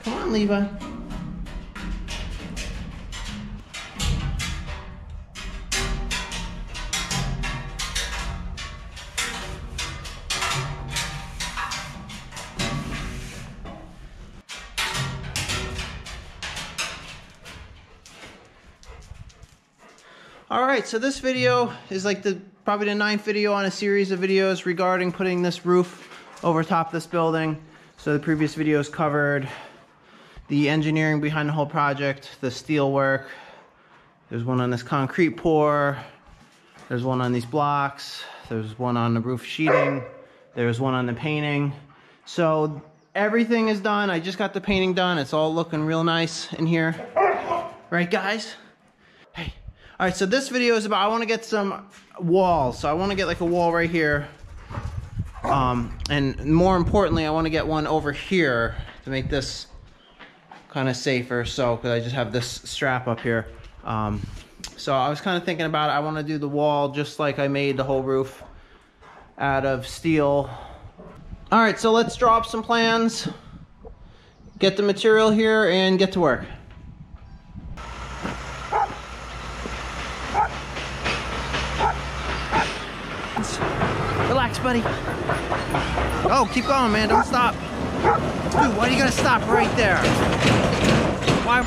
Come on, Levi. Alright, so this video is like probably the 9th video on a series of videos regarding putting this roof over top this building. So the previous videos covered the engineering behind the whole project, the steel work. There's one on this concrete pour. There's one on these blocks. There's one on the roof sheeting. There's one on the painting. So everything is done. I just got the painting done. It's all looking real nice in here. Right, guys? Hey. All right, so this video is about, I want to get some walls. So I want to get like a wall right here. And more importantly, I want to get one over here to make this kind of safer. So, because I just have this strap up here. So I was kind of thinking about it. I want to do the wall just like I made the whole roof out of steel. All right, so let's draw up some plans, get the material here, and get to work. Relax, buddy. Oh, keep going, man. Don't stop. Dude, why do you gotta stop right there? Why?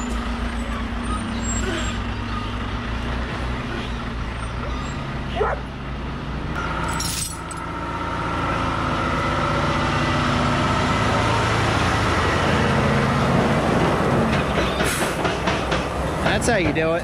That's how you do it.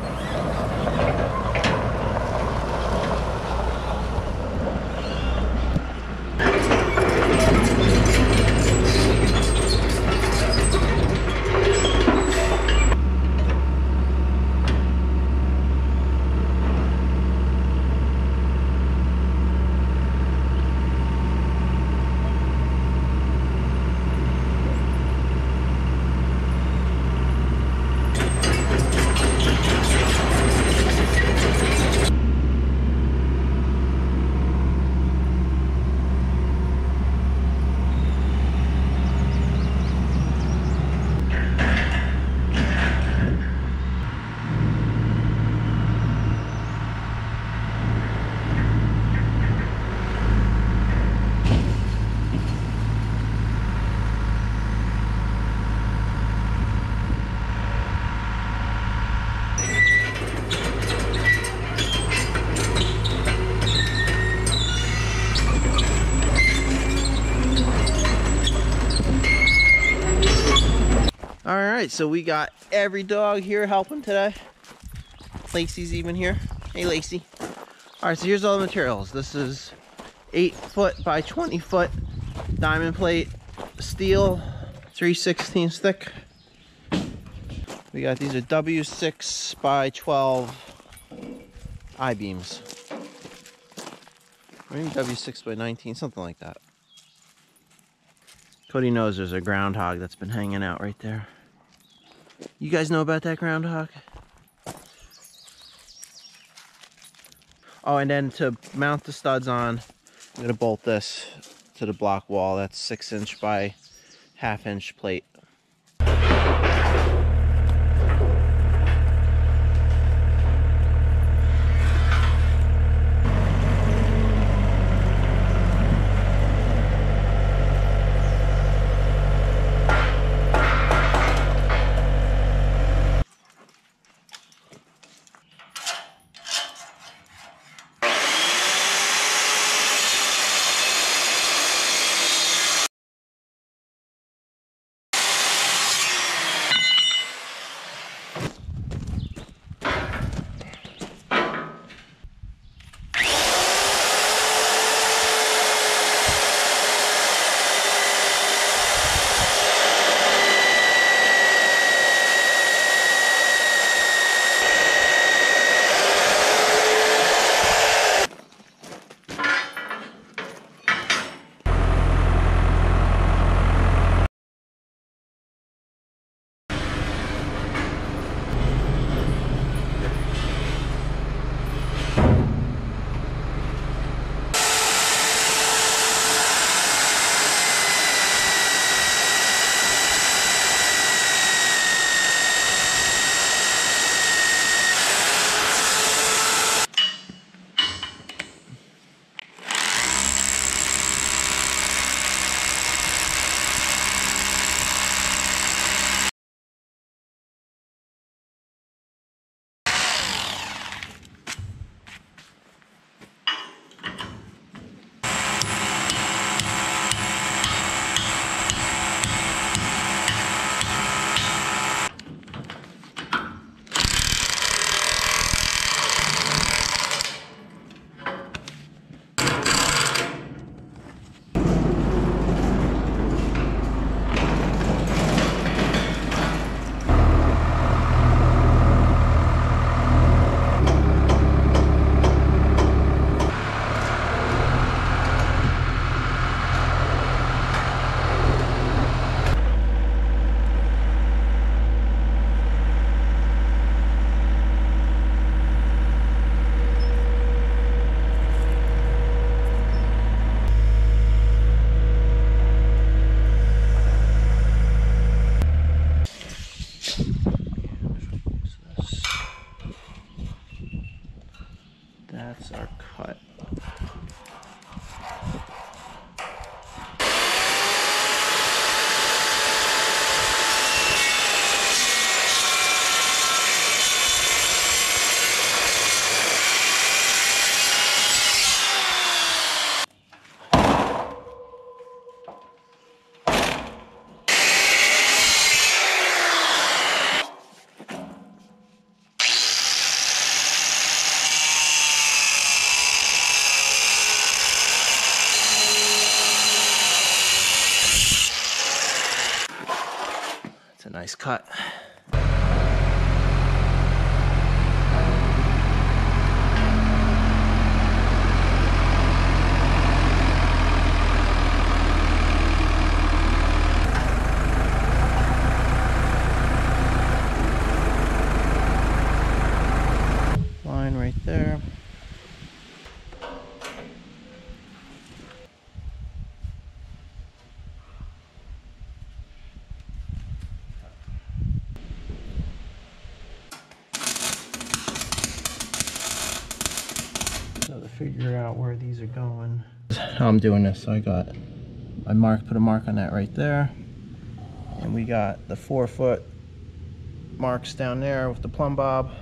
Alright, so we got every dog here helping today. Lacey's even here. Hey, Lacey. Alright, so here's all the materials. This is 8 foot by 20 foot diamond plate steel, 3/16 thick. We got these are W6 by 12 I-beams. Maybe W6 by 19, something like that. Cody knows there's a groundhog that's been hanging out right there. You guys know about that groundhog? Oh, and then to mount the studs on, I'm gonna bolt this to the block wall. That's 6" by 1/2" plate. It's a nice cut. Line right there. So to figure out where these are going. How I'm doing this, so put a mark on that right there. And we got the 4-foot marks down there with the plumb bob.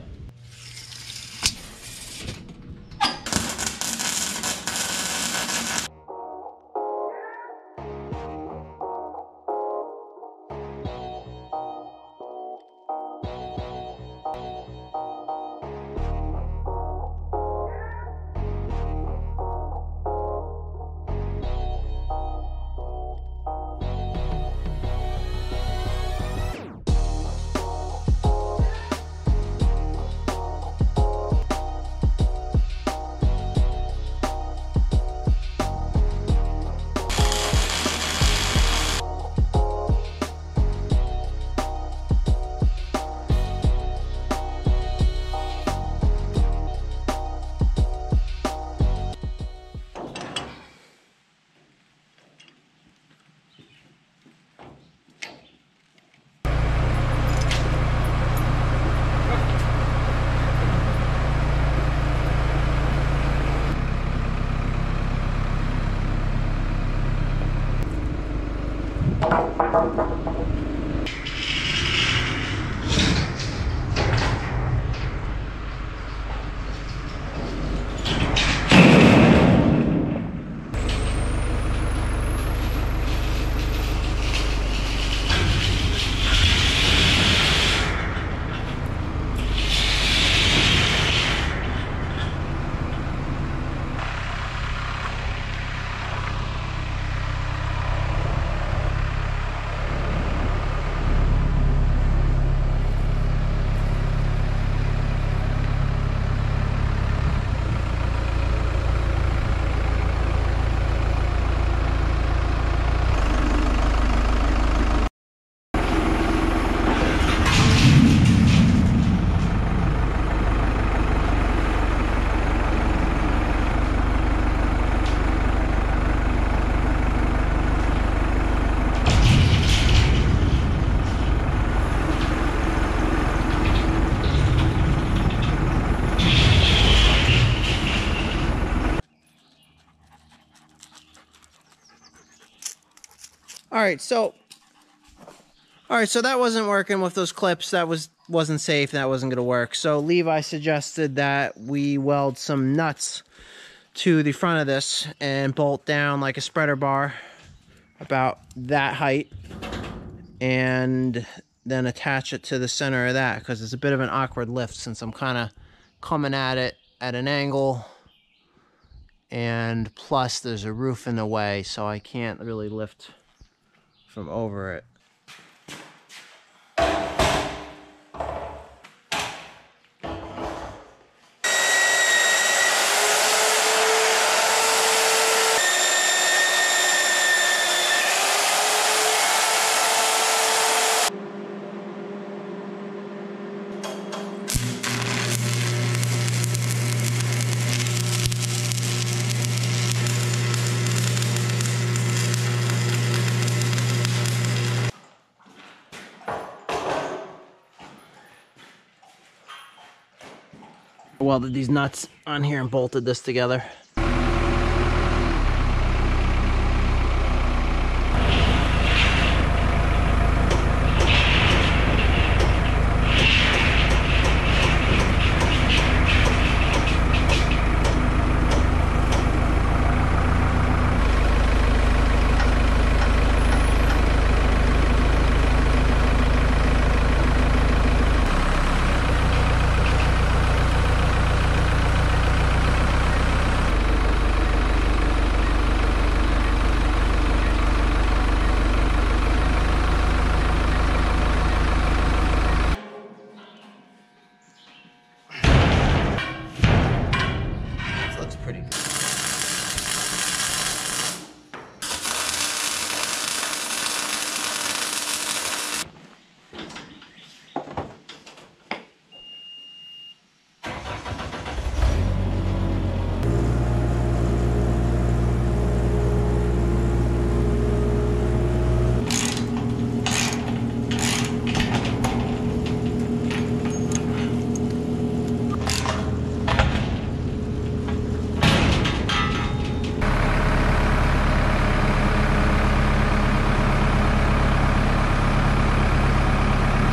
All right, so that wasn't working with those clips. That wasn't safe. That wasn't going to work. So Levi suggested that we weld some nuts to the front of this and bolt down like a spreader bar about that height, and then attach it to the center of that, because it's a bit of an awkward lift since I'm kind of coming at it at an angle, and plus there's a roof in the way, so I can't really lift from over it. Welded these nuts on here and bolted this together.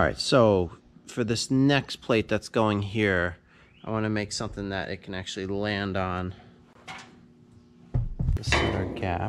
right, so for this next plate that's going here, I want to make something that it can actually land on the center gap.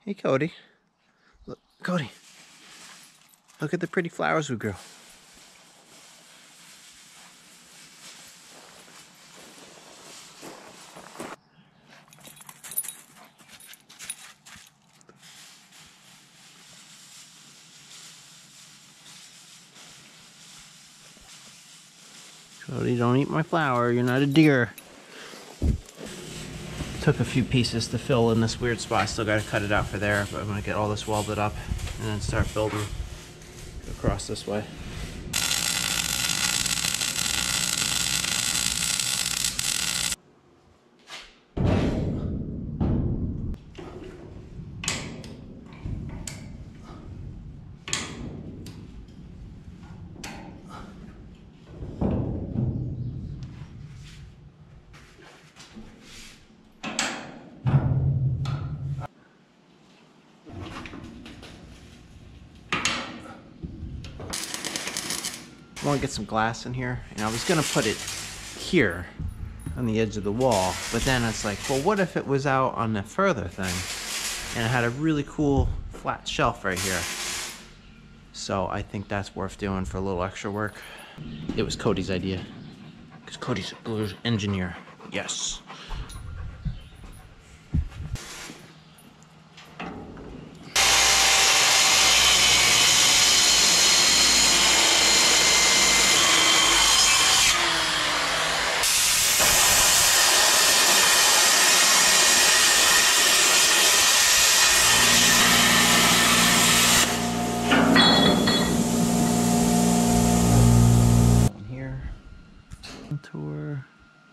Hey, Cody. Look, Cody. Look at the pretty flowers we grew. Cody, don't eat my flower. You're not a deer. Took a few pieces to fill in this weird spot. Still got to cut it out for there, but I'm going to get all this welded up and then start building across this way. I want to get some glass in here, and I was going to put it here on the edge of the wall, but then it's like, well, what if it was out on the further thing and it had a really cool flat shelf right here? So I think that's worth doing for a little extra work. It was Cody's idea, because Cody's a blue engineer. Yes. Tour.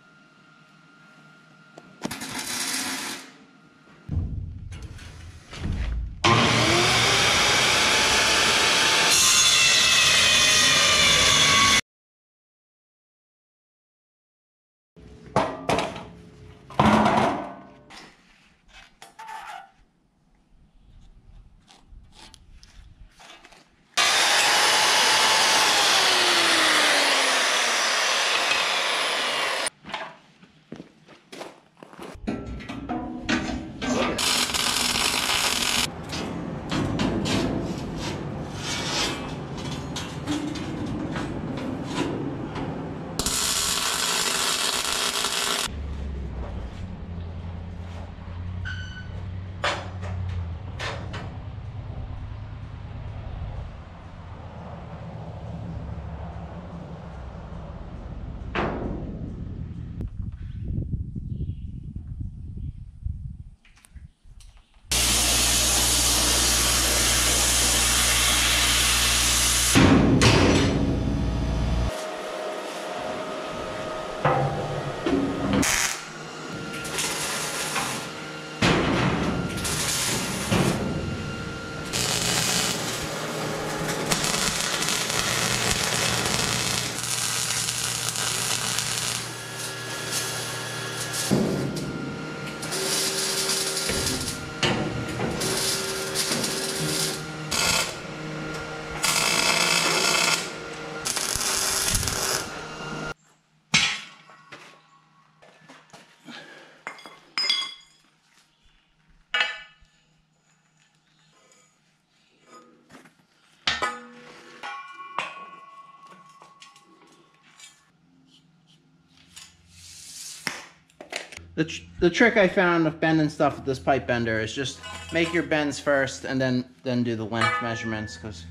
The trick I found of bending stuff with this pipe bender is just make your bends first and then do the length measurements, because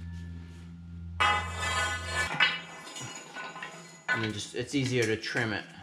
and then just it's easier to trim it.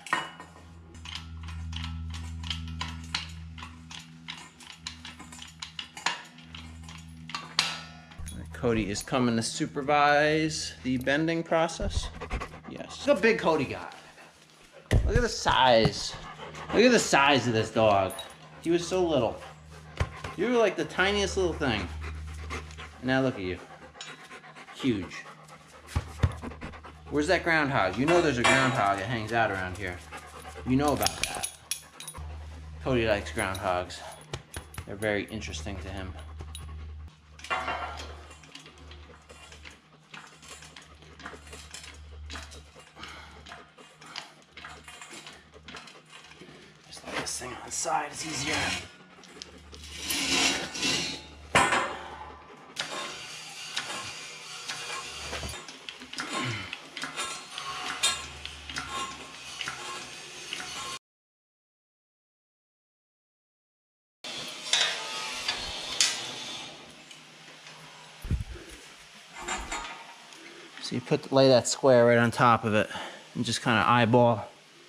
Cody is coming to supervise the bending process. Yes. Look how big Cody got. Look at the size. Look at the size of this dog. He was so little. You were like the tiniest little thing. And now look at you. Huge. Where's that groundhog? You know there's a groundhog that hangs out around here. You know about that. Cody likes groundhogs. They're very interesting to him. Just lay this thing on the side, it's easier. So you lay that square right on top of it and just kind of eyeball.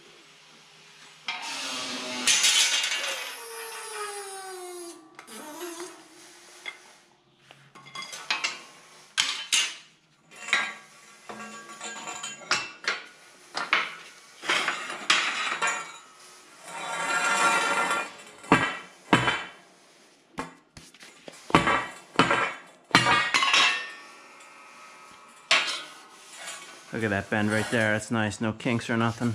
Look at that bend right there. That's nice. No kinks or nothing.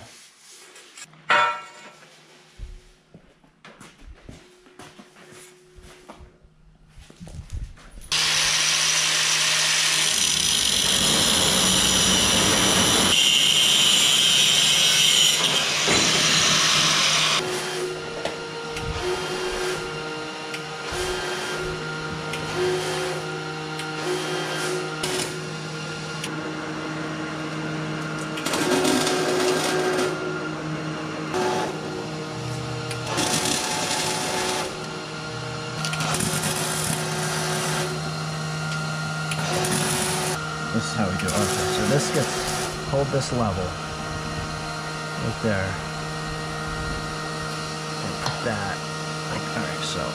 This is how we do it. Okay, so this gets, hold this level right there. And put that, like, all right, so.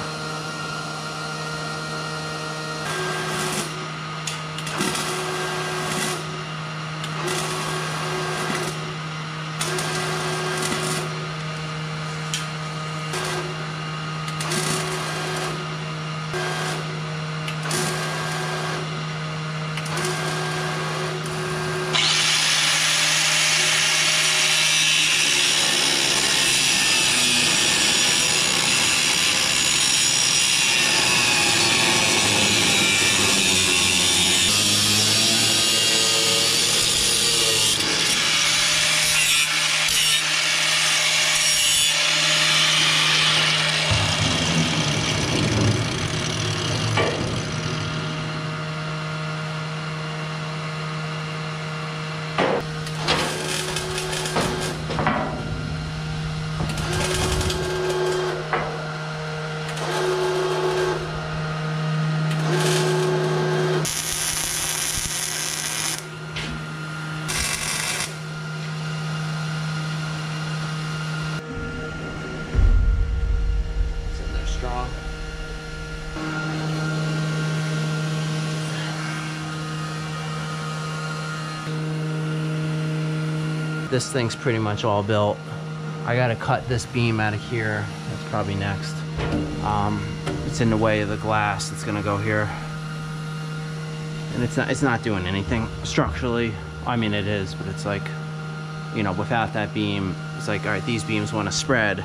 This thing's pretty much all built. I gotta cut this beam out of here. That's probably next. It's in the way of the glass that's gonna go here. And it's not doing anything structurally. I mean, it is, but it's like, you know, without that beam, it's like, all right, these beams wanna spread.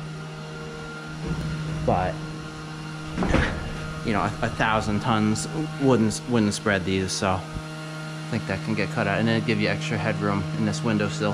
But, you know, 1,000 tons wouldn't spread these, so I think that can get cut out, and then it'd give you extra headroom in this windowsill.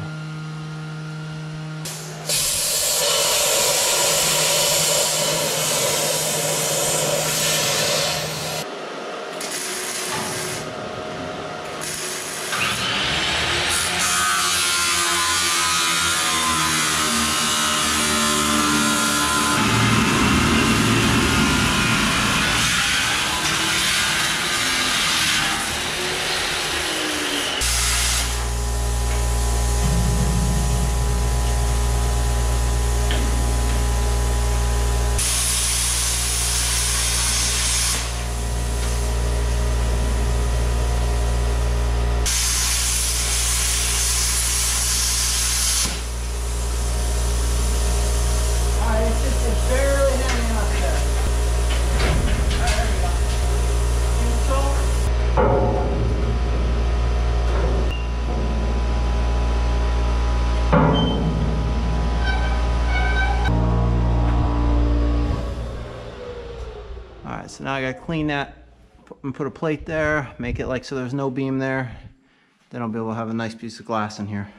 So now I gotta clean that and put a plate there, make it like so there's no beam there. Then I'll be able to have a nice piece of glass in here.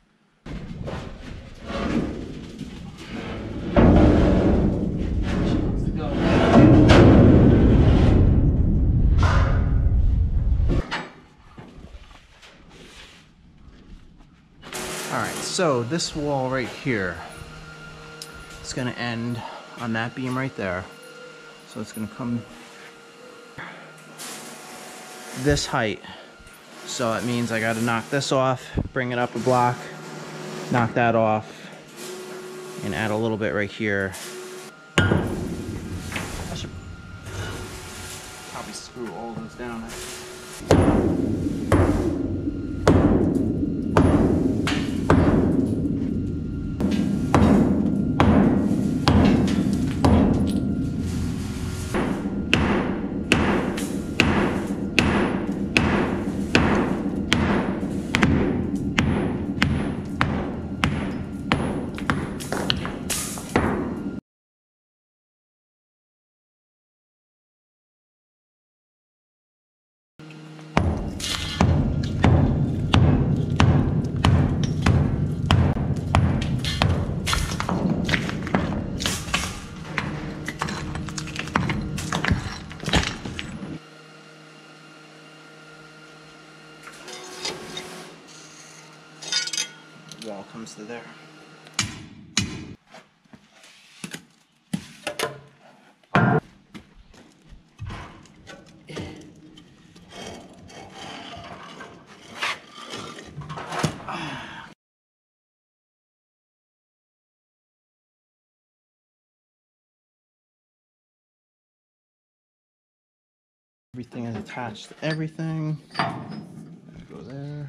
Alright, so this wall right here is gonna end on that beam right there. So it's gonna come this height. So it means I gotta knock this off, bring it up a block, knock that off, and add a little bit right here. I should probably screw all those down. Wall comes to there. Everything is attached to everything. Go there.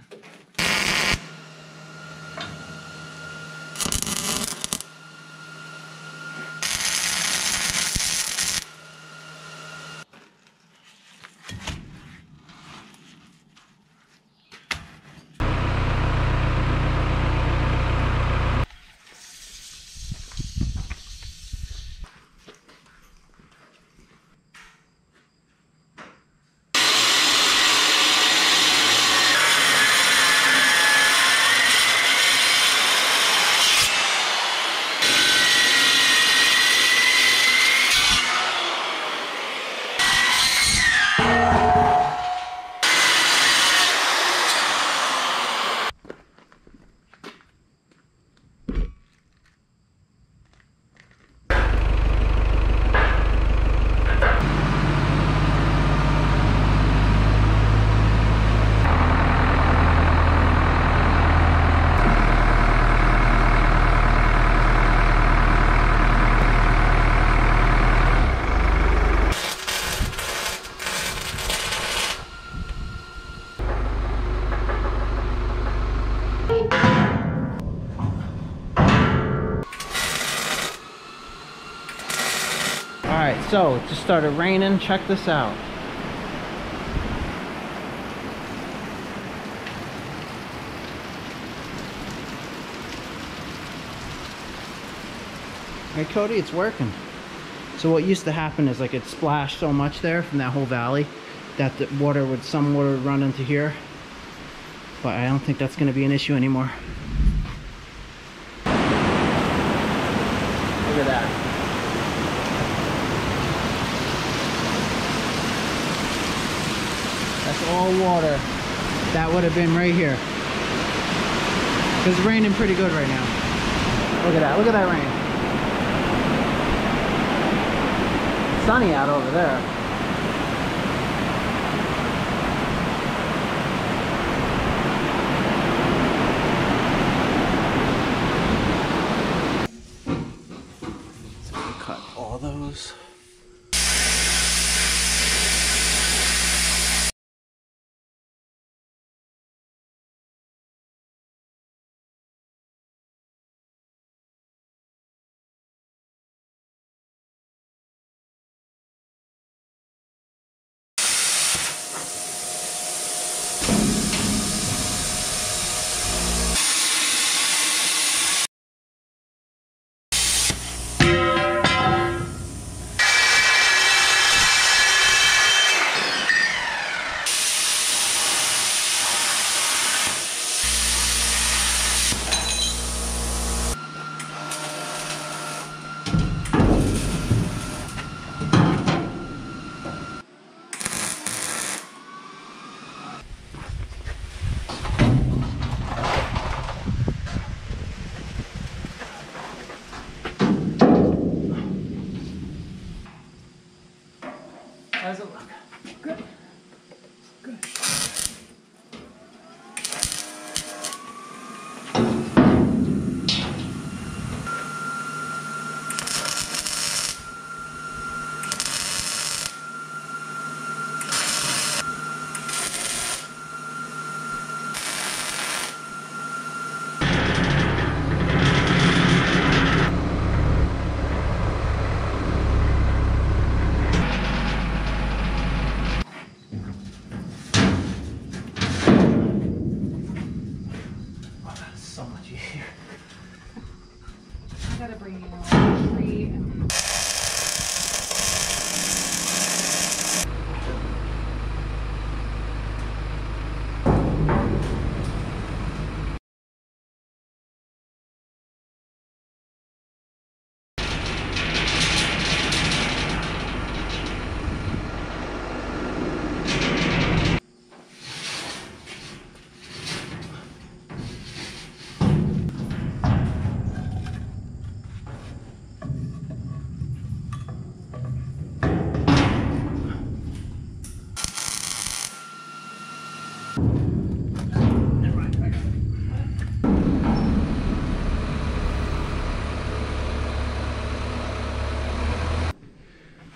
Alright, so it just started raining. Check this out. Hey Cody, it's working. So what used to happen is like it splashed so much there from that whole valley that the some water would run into here. But I don't think that's going to be an issue anymore. Look at that. That's all water that would have been right here. It's raining pretty good right now. Look at that. Look at that rain. It's sunny out over there. Cut all those.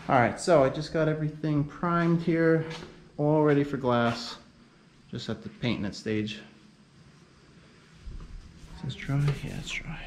Alright, so I just got everything primed here, all ready for glass. Just at the painting it stage. Is this dry? Yeah, it's dry.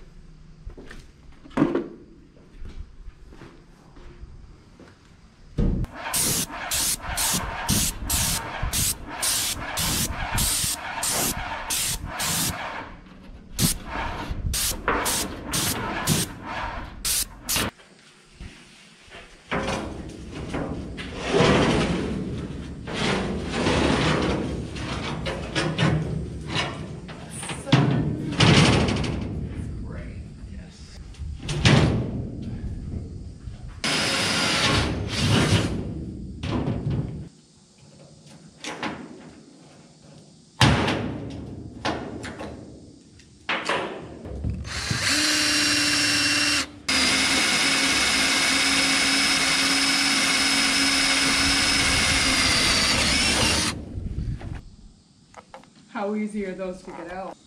How easy are those to get out?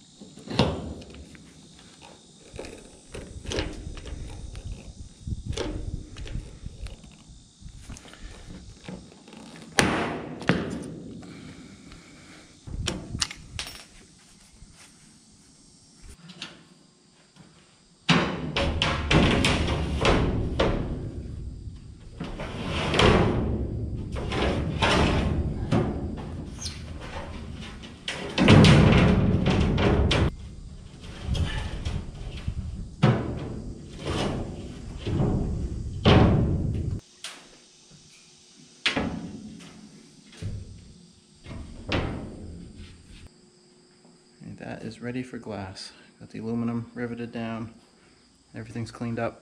That is ready for glass. Got the aluminum riveted down. Everything's cleaned up.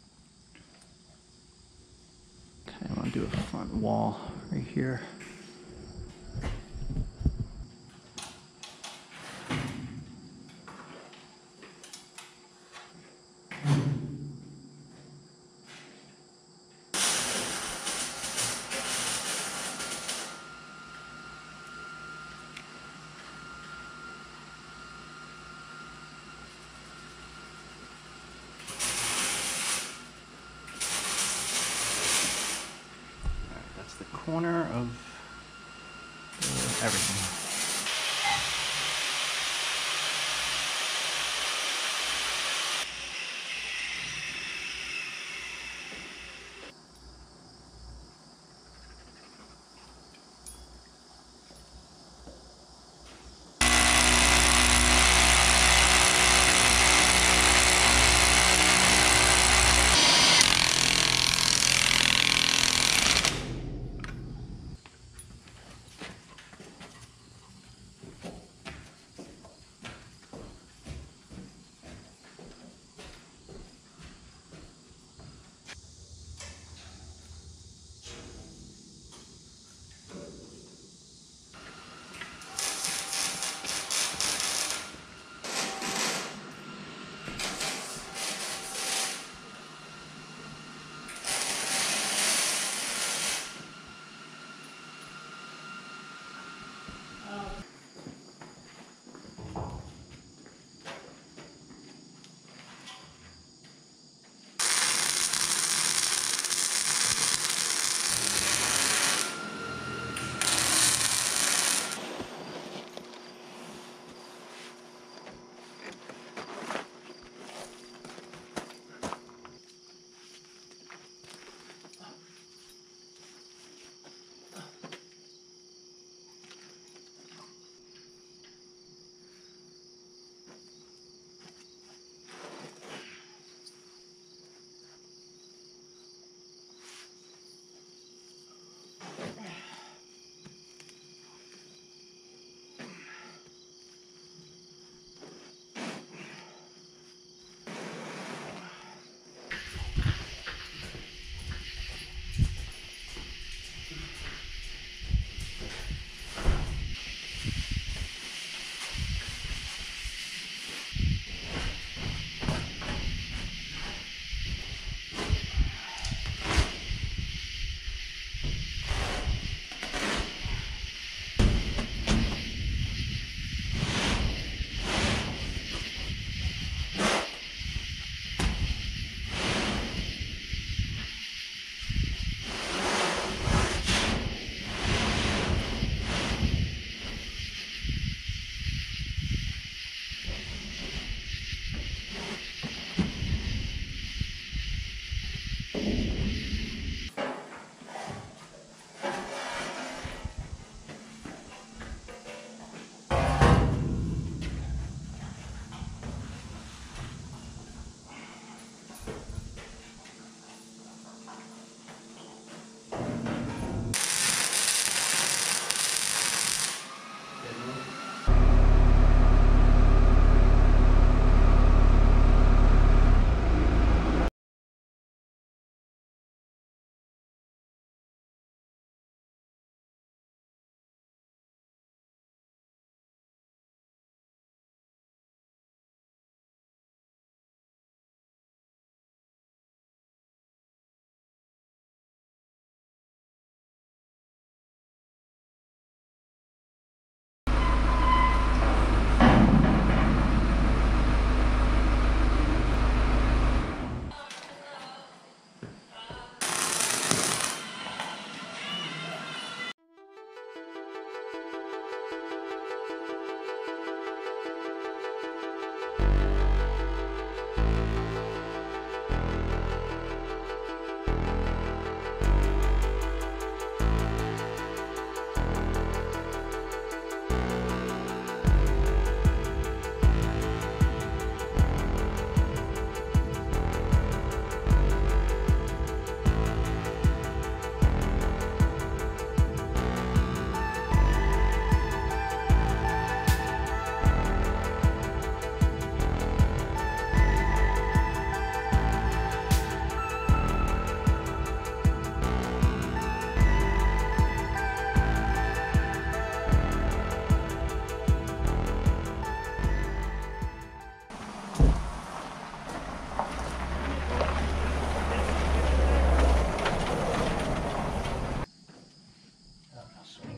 Okay, I want to do a front wall right here. The corner of everything.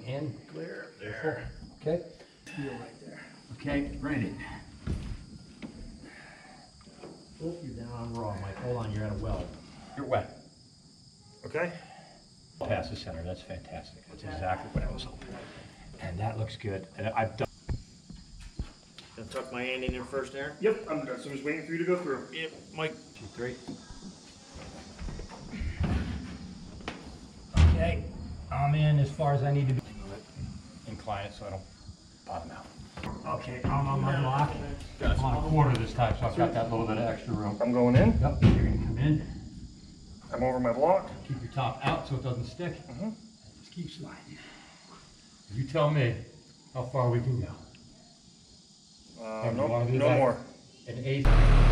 in, clear, there. Okay. Feel right there. Okay, ready. Oh, you're down on raw, Mike. Hold on, you're at a weld. You're wet. Okay. Past the center, that's fantastic. That's exactly what I was hoping. And that looks good. And I've done. Gonna tuck my hand in there first there. Yep, I'm just waiting for you to go through. Yep, Mike. 2, 3. Okay, I'm in as far as I need to be. Incline it so I don't bottom out. Okay, I'm on my block. I'm on a quarter this time, so I've got that little bit of extra room. I'm going in. Yep, you're gonna come in. I'm over my block. Keep your top out so it doesn't stick. Just keep sliding. You tell me how far we can go. And you wanna do No that? more. An eighth.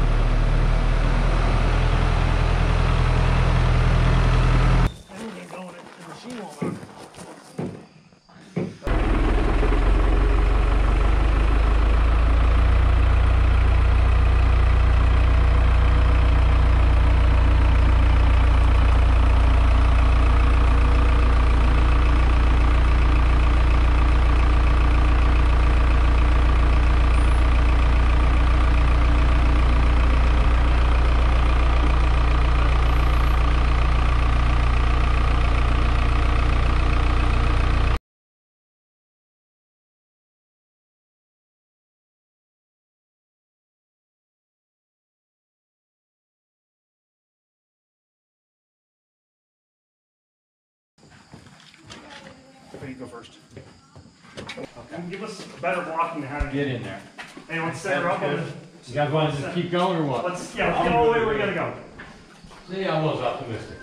You go first. Okay. Give us better blocking than having. Get in there. Anyone set her up on the. You guys want to just keep going or what? Let's get all the way where we gotta go. See, I was optimistic.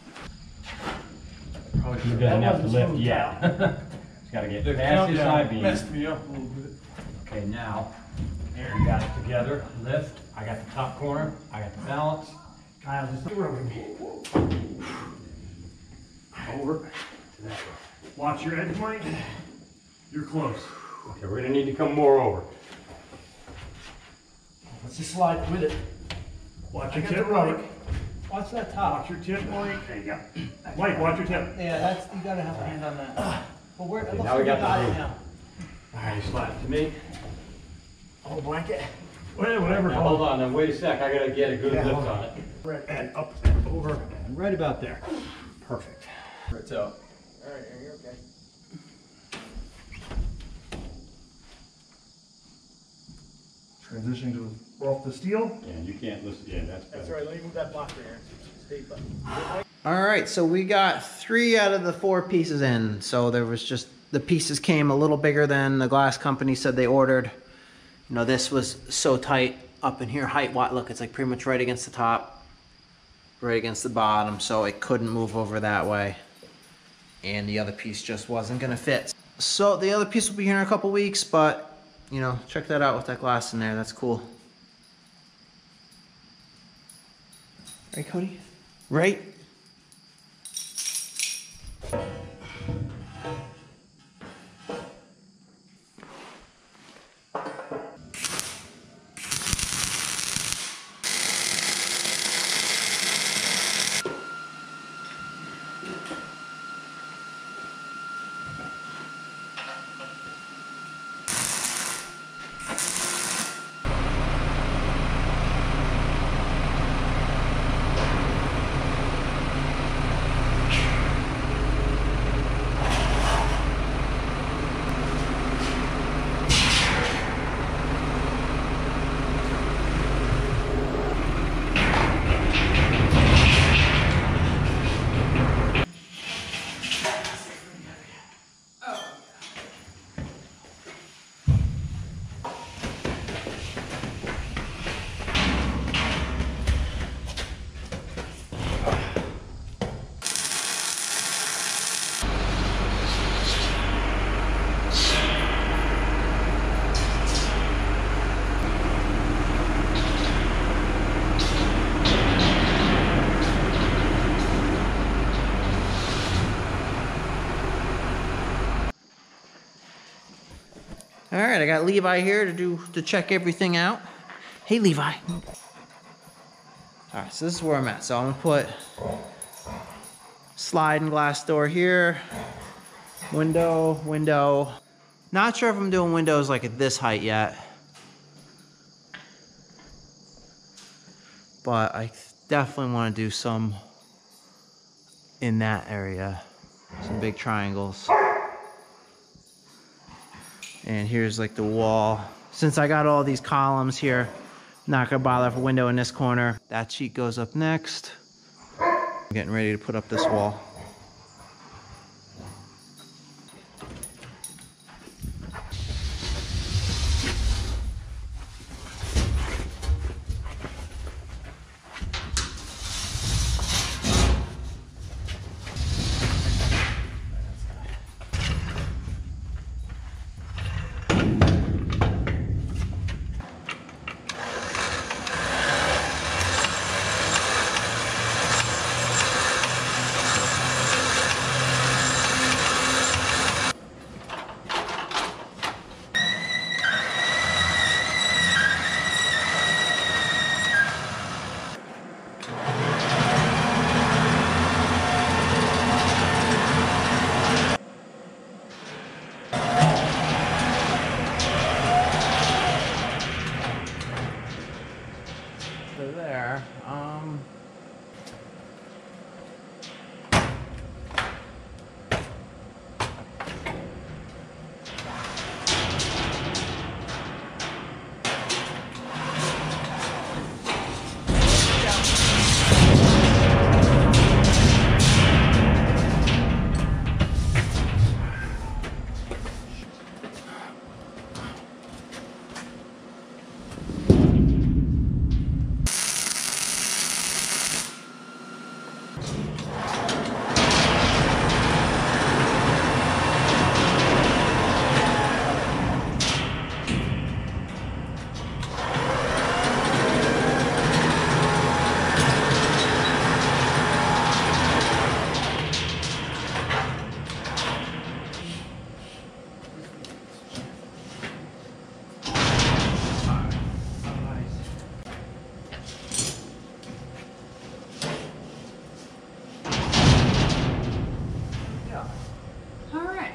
He doesn't have to lift yet. He's got to get past his high beam. Messed me up a little bit. Okay, now, there, we got it together. Lift. I got the top corner. I got the balance. Kyle, just over me. Over to that way. Watch your edge, Mike. You're close. Okay, we're gonna need to come more over. Let's just slide with it. Watch your tip, rubber. Mike. Watch that top. Watch your tip, Mike. There you go. Mike, watch your tip. Yeah, that's, you gotta have a hand on that. But we're, Okay, now we got the room. now. All right, slide it to me. Oh, blanket. Whatever. Now, hold on, now wait a sec. I gotta get a good lift on it. Right, and up and over. And right about there. Perfect. Right out. Alright, are you okay? Transition to off the steel. Yeah, you can't listen. Yeah, that's better. That's right, let me move that block for here. Stay put. All right, so we got 3 out of the 4 pieces in. So there was just, the pieces came a little bigger than the glass company said they ordered. You know, this was so tight up in here, height-wise. Look, it's like pretty much right against the top, right against the bottom, so it couldn't move over that way. And the other piece just wasn't gonna fit. So the other piece will be here in a couple weeks, but you know, check that out with that glass in there, that's cool. Right, Cody? Right? All right, I got Levi here to check everything out. Hey, Levi. All right, so this is where I'm at. So I'm gonna put sliding glass door here, Window. Not sure if I'm doing windows like at this height yet. But I definitely want to do some in that area. Some big triangles. And here's like the wall. Since I got all these columns here, not gonna bother with a window in this corner. That sheet goes up next. I'm getting ready to put up this wall. There. All right.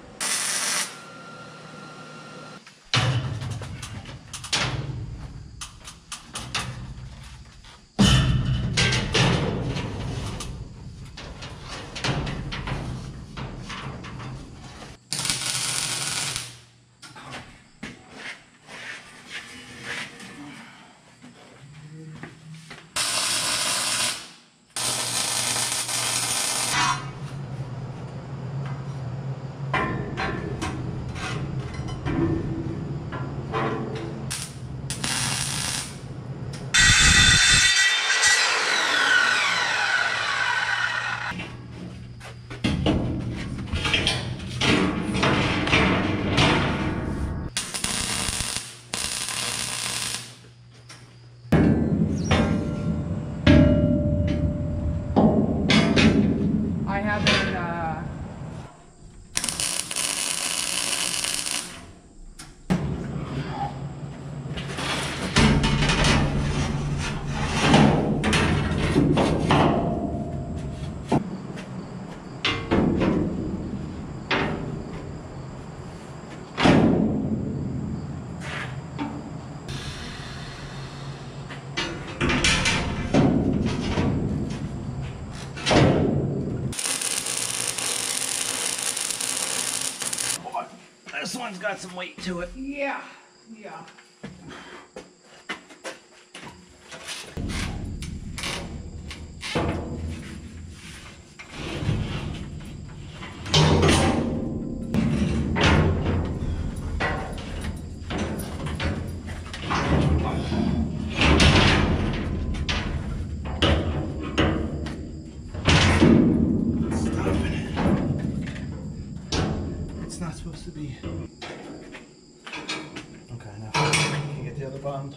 I haven't, This one's got some weight to it. yeah. It's not supposed to be. Okay, now can you get the other bottom?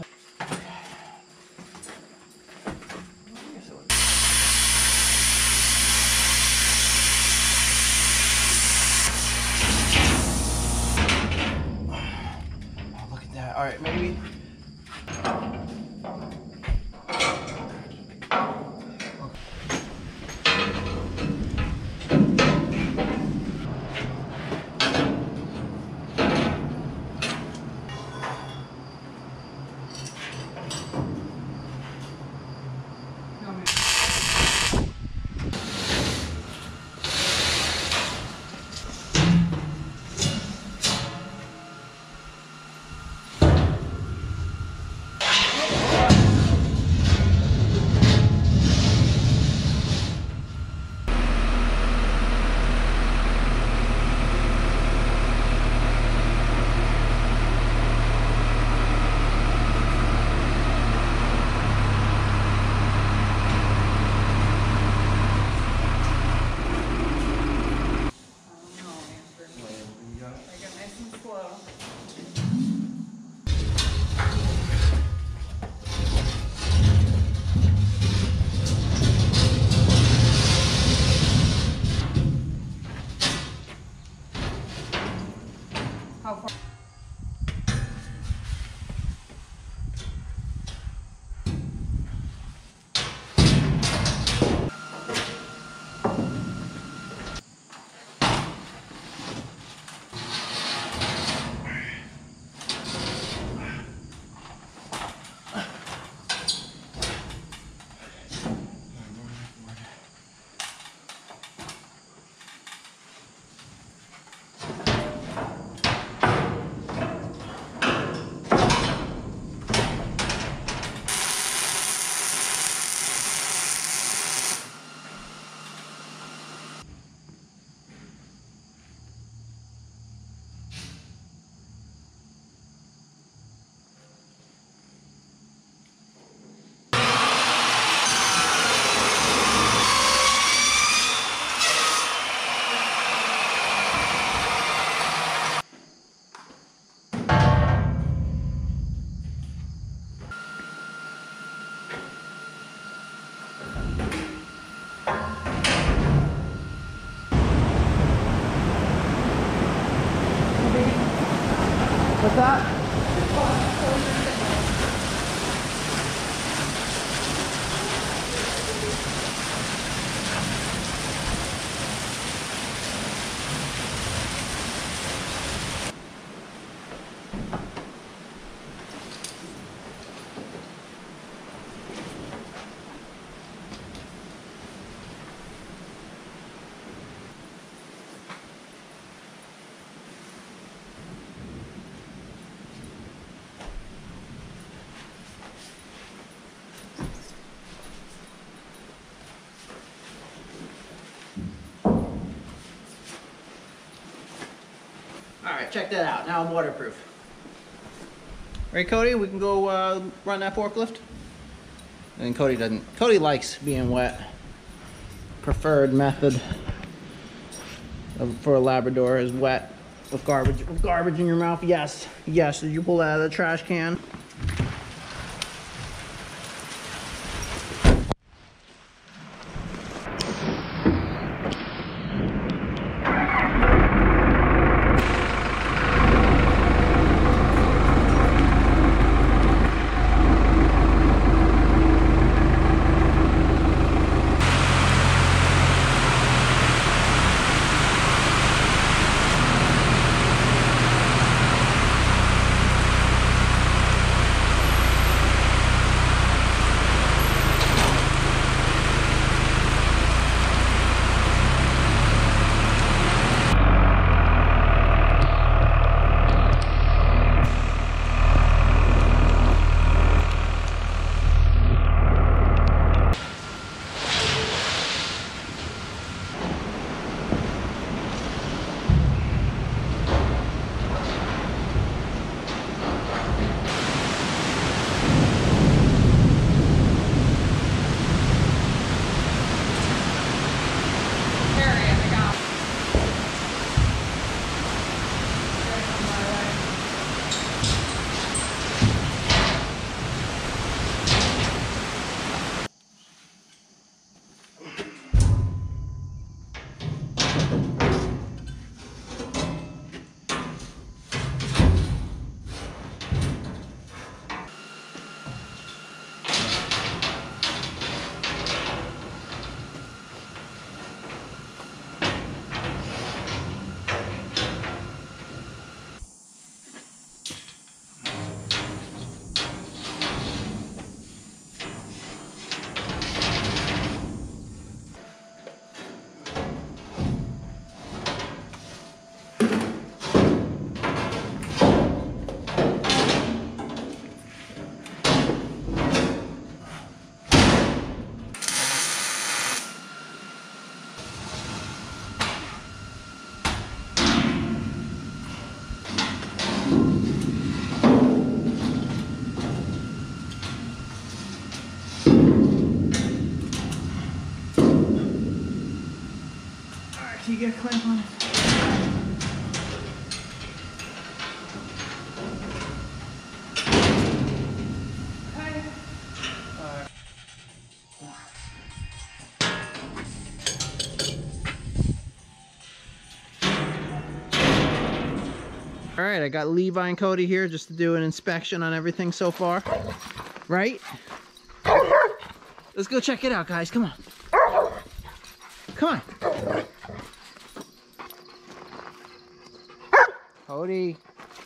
Oh, look at that. All right, maybe. how far. What's that? Alright, check that out. Now I'm waterproof. Right, Cody? We can go run that forklift? And Cody doesn't. Cody likes being wet. Preferred method for a Labrador is wet with garbage in your mouth. Yes, yes. Did you pull that out of the trash can? Can you get a clamp on it? All right, I got Levi and Cody here just to do an inspection on everything so far. Right? Let's go check it out, guys. Come on. Come on. Cody.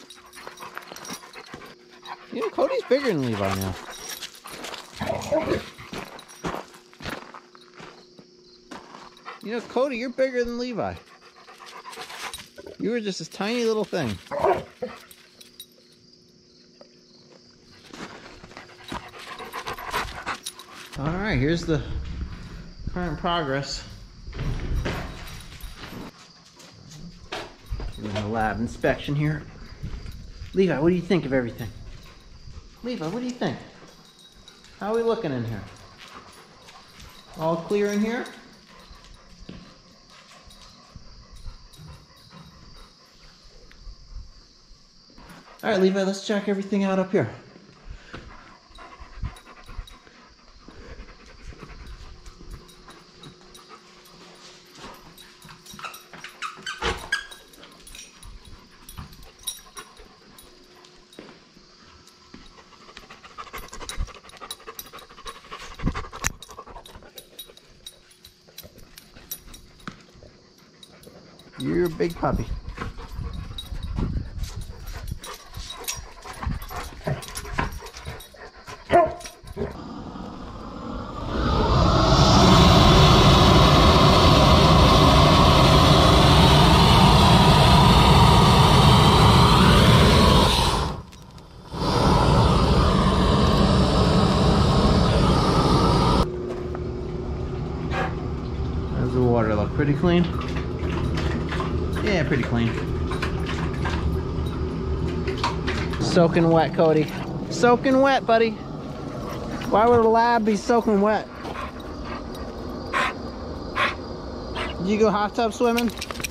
You know, Cody's bigger than Levi now. You know, Cody, you're bigger than Levi. You were just this tiny little thing. All right, here's the current progress. Doing a lab inspection here. Levi, what do you think of everything? Levi, what do you think? How are we looking in here? All clear in here? All right, Levi, let's check everything out up here. You're a big puppy. How's the water look? Pretty clean? Yeah, pretty clean. Soaking wet, Cody. Soaking wet, buddy. Why would a lab be soaking wet? Did you go hot tub swimming?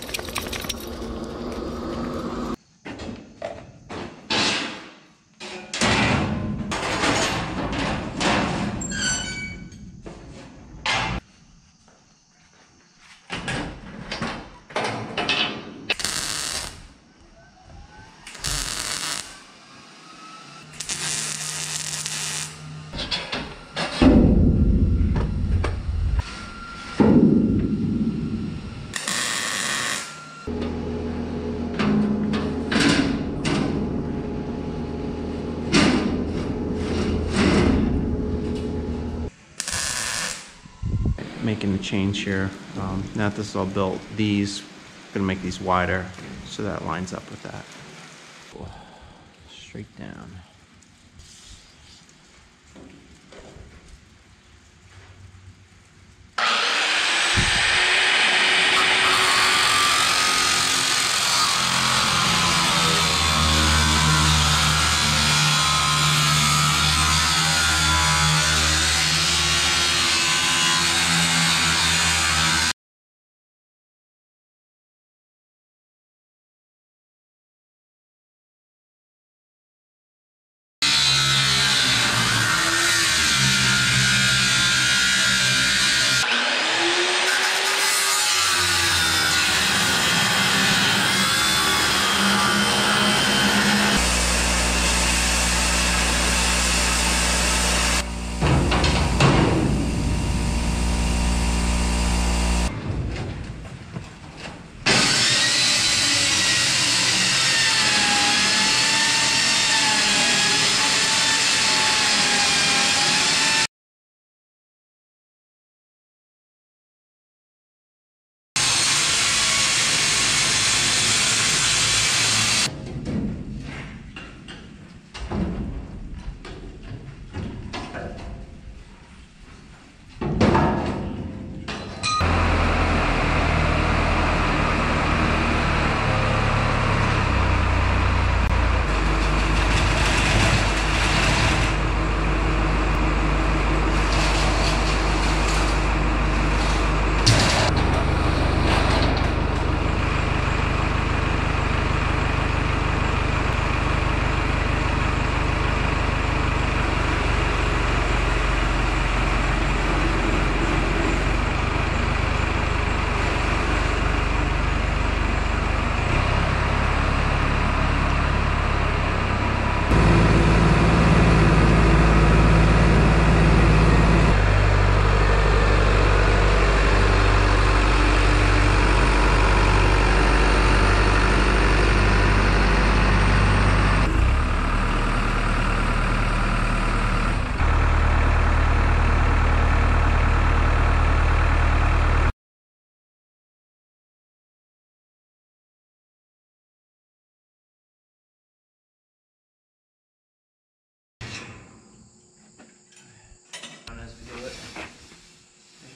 Making the change here. Now that this is all built, these, gonna make these wider so that lines up with that. Straight down.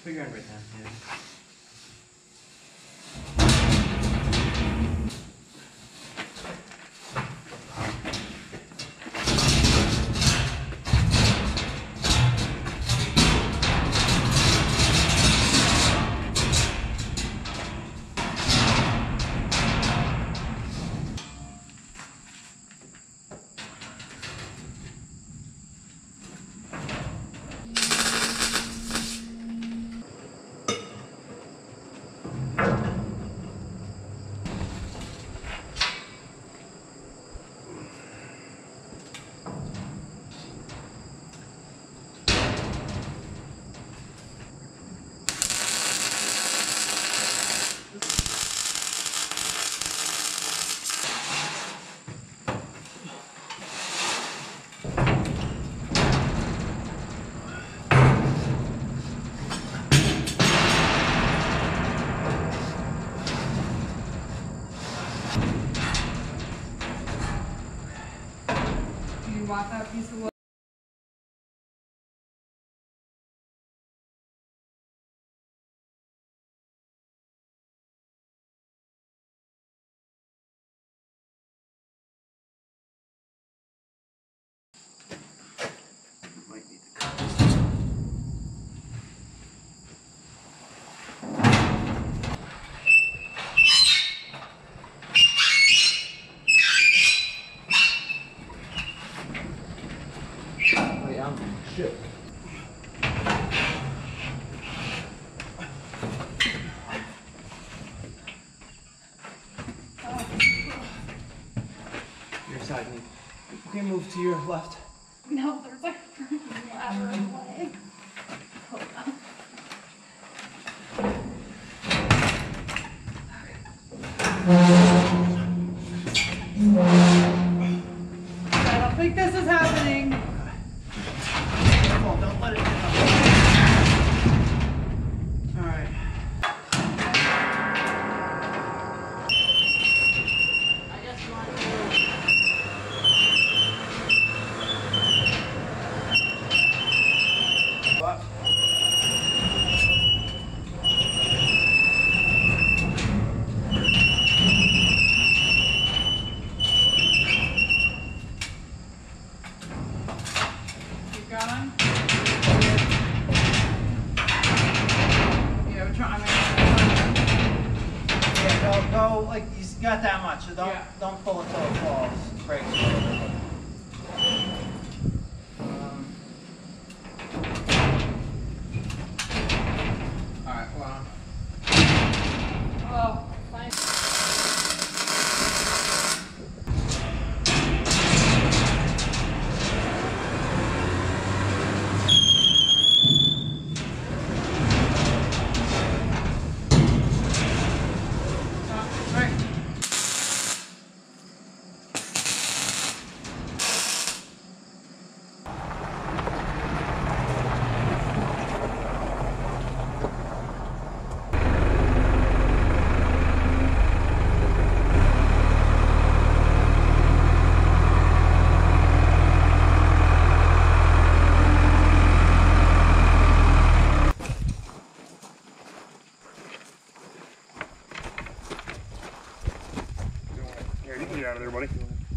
figure every time. Yeah. Do you want that piece of wood? Your side knee. Okay, move to your left. No, there's like freaking ladder in the way. Hold on. I don't think this is happening. Careful, don't let it get up. All right. I guess you want Keep going. Yeah, we're trying. Yeah, go like you got that much, so Yeah. don't pull it till it falls. Breaks. All right, hold on. Oh, fine. Right. Here, you can get out of there, buddy.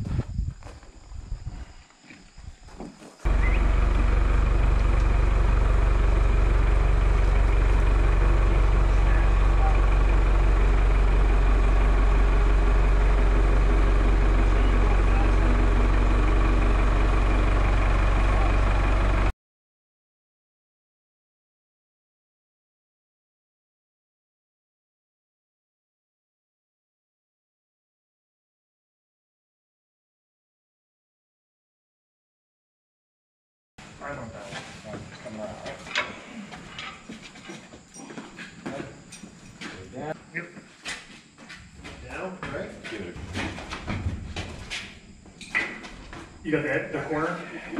I want that one. Just coming out, right? Yep. Down, right? You got the corner?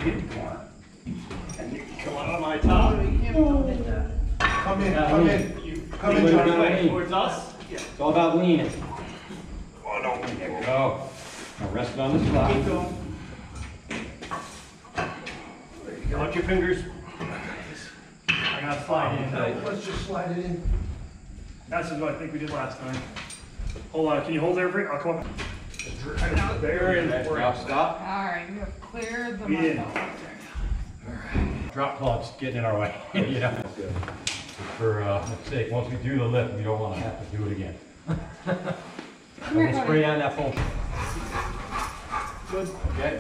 And you can come on my top. Come in, come in. Come in, Johnny, towards us. It's all about leaning. Oh, no. There we go. Now rest it on this block. Keep going. Count your fingers. I got Not slide in. Let's just slide it in. That's what I think we did last time. Hold on, can you hold there for me? I'll come up. There and Stop. Alright, we have cleared the Yeah. mud filter. Drop clogs getting in our way. You know? For sake, once we do the lift, we don't want to have to do it again. Come here, We'll Cody. spray down that foam. Good. Okay.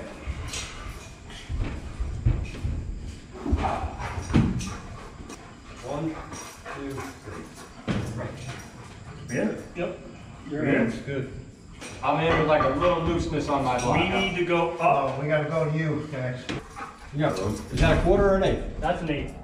One, two, three. In? Yep. You're in. Good. I'm in with like a little looseness on my block. We need to go up. Oh, we gotta go to you, guys. You got room. Is that a quarter or an eighth? That's an 8.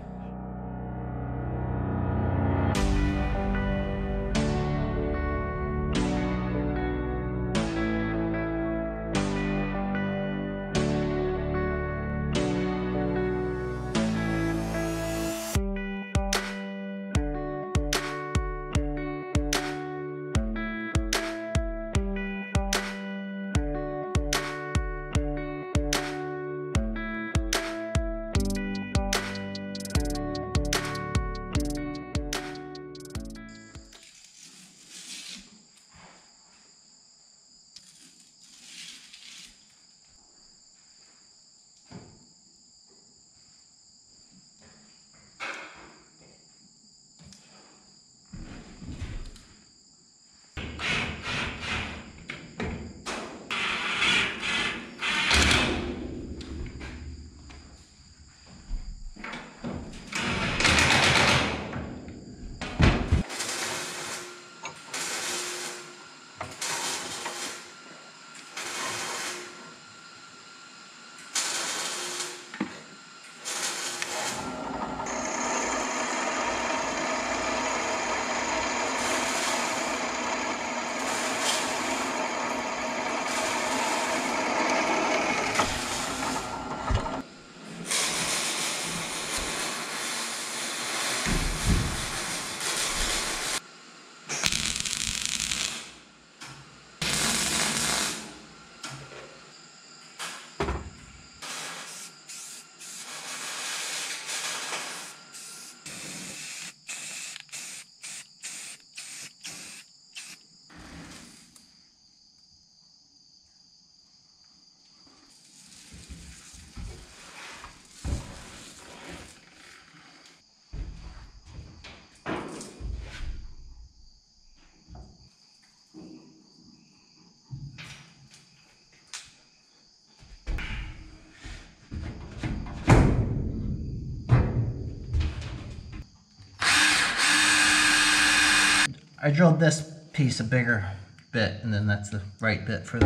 I drilled this piece a bigger bit, and then that's the right bit for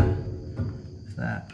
that.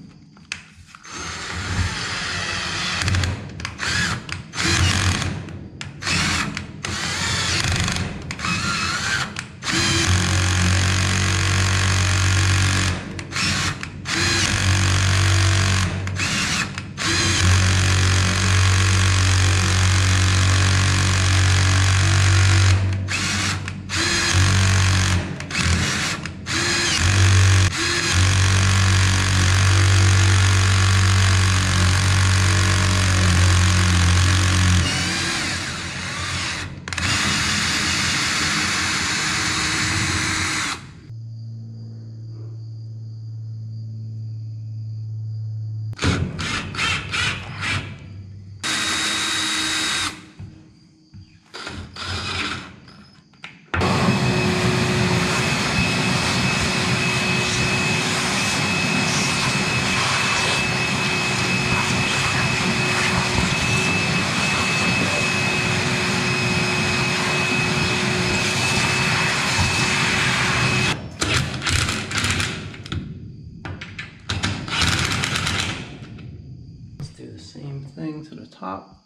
Do the same thing to the top.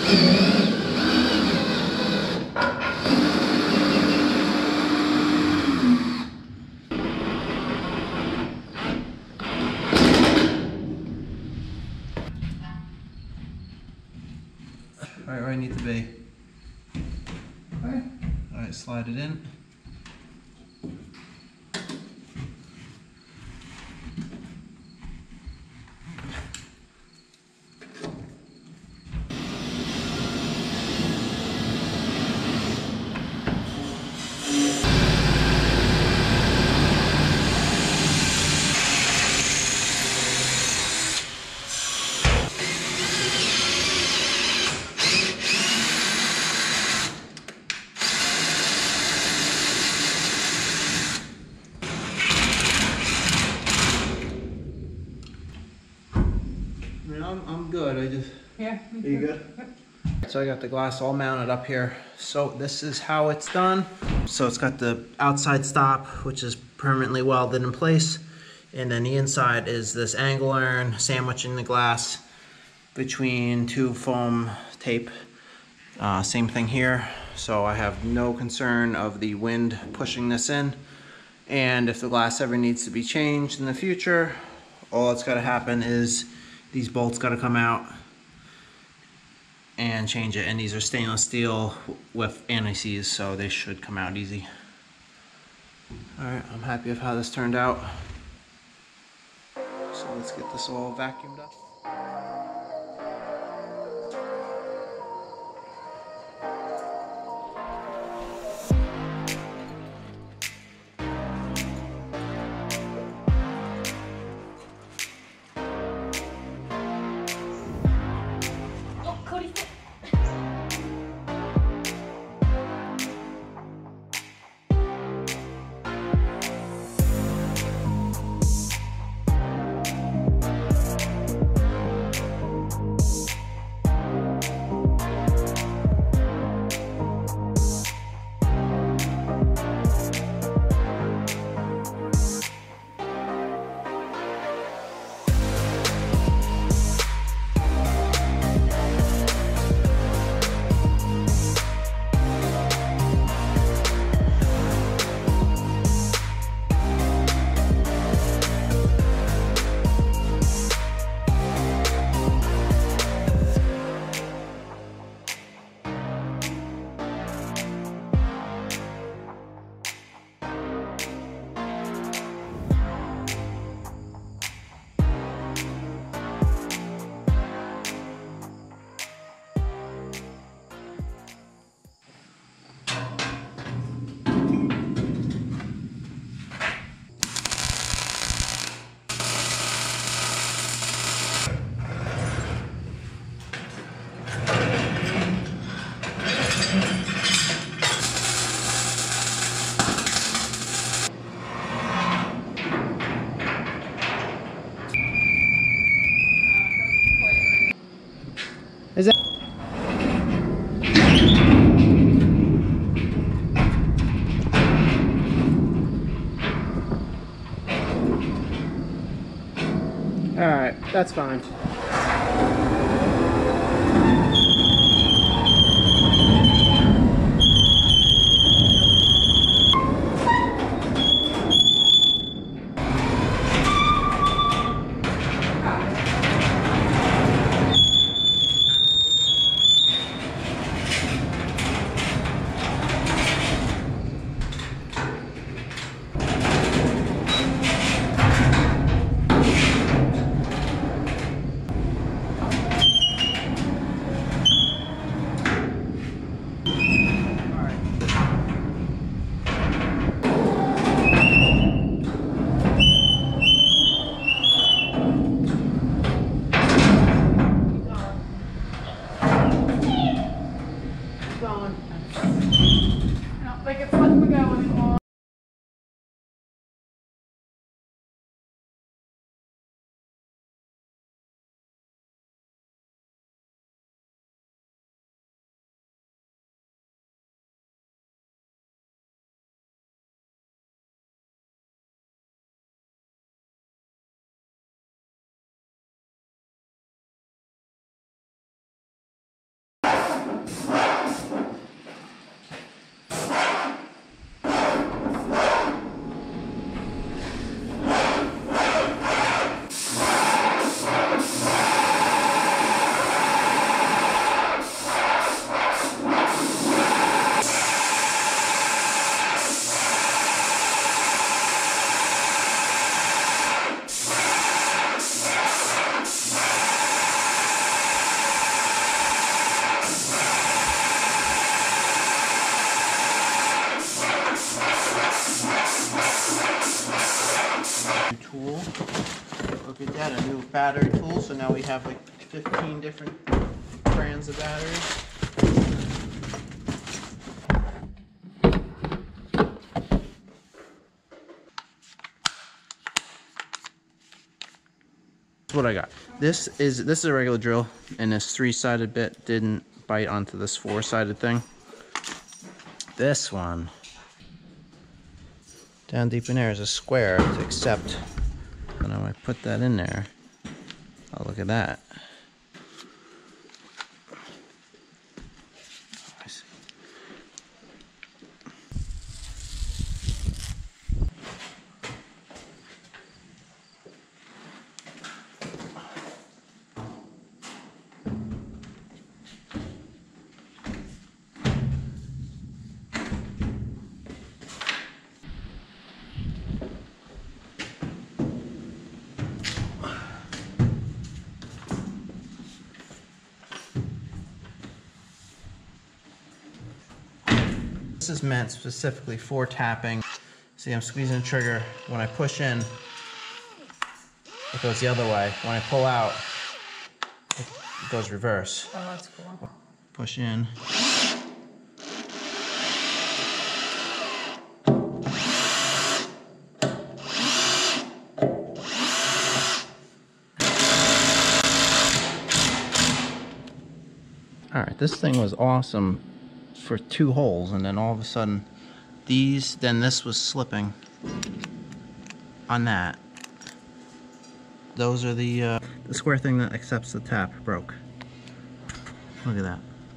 Right where I need to be. Alright, slide it in. I'm good. I just. Yeah. Are you good? So I got the glass all mounted up here. So this is how it's done. So it's got the outside stop, which is permanently welded in place. And then the inside is this angle iron sandwiching the glass between two foam tape. Same thing here. So I have no concern of the wind pushing this in. And if the glass ever needs to be changed in the future, all that's got to happen is these bolts got to come out and change it. And these are stainless steel with anti-seize, so they should come out easy. All right, I'm happy with how this turned out. So let's get this all vacuumed up. Is that all right? That's fine. Look at that, a new battery tool. So now we have like 15 different brands of batteries. That's what I got. This is a regular drill, and this 3-sided bit didn't bite onto this 4-sided thing. This one down deep in there is a square to accept. And when I put that in there, oh, look at that. I see. This is meant specifically for tapping. See, I'm squeezing the trigger. When I push in, it goes the other way. When I pull out, it goes reverse. Oh, that's cool. Push in. All right, this thing was awesome for 2 holes, and then all of a sudden this was slipping on that. Those are the square thing that accepts the tap broke. Look at that.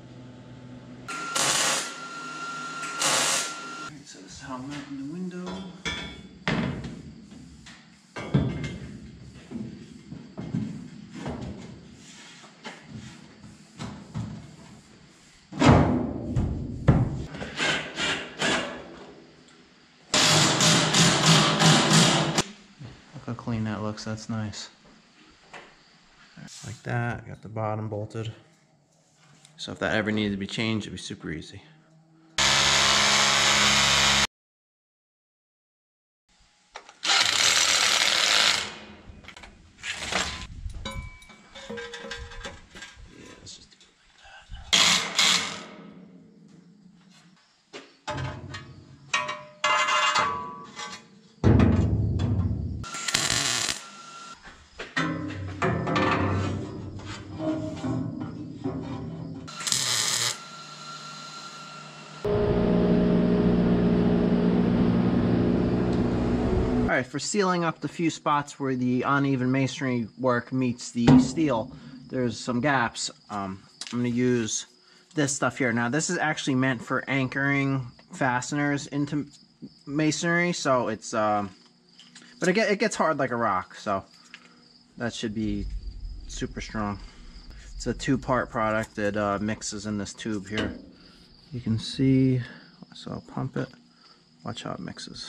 Alright, so this is how I'm mounting the window. Look how clean that looks, that's nice. Like that, got the bottom bolted. So if that ever needed to be changed, it'd be super easy. Yeah, let's just do it like that. Alright, for sealing up the few spots where the uneven masonry work meets the steel, there's some gaps. I'm going to use this stuff here. Now this is actually meant for anchoring fasteners into masonry, so it's but it gets hard like a rock, so that should be super strong. It's a 2-part product that mixes in this tube here. You can see, so I'll pump it. Watch how it mixes.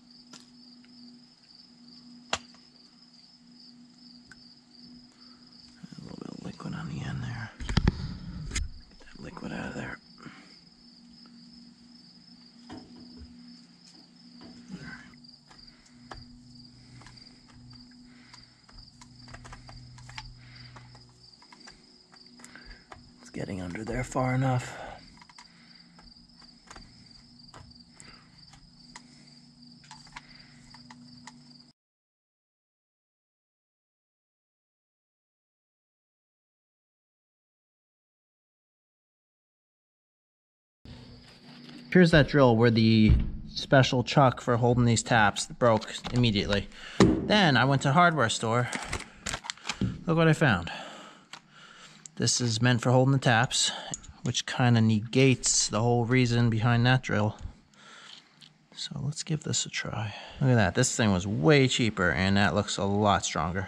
Liquid on the end there. Get that liquid out of there. It's getting under there far enough. Here's that drill where the special chuck for holding these taps broke immediately. Then I went to a hardware store. Look what I found. This is meant for holding the taps, which kind of negates the whole reason behind that drill. So let's give this a try. Look at that. This thing was way cheaper, and that looks a lot stronger.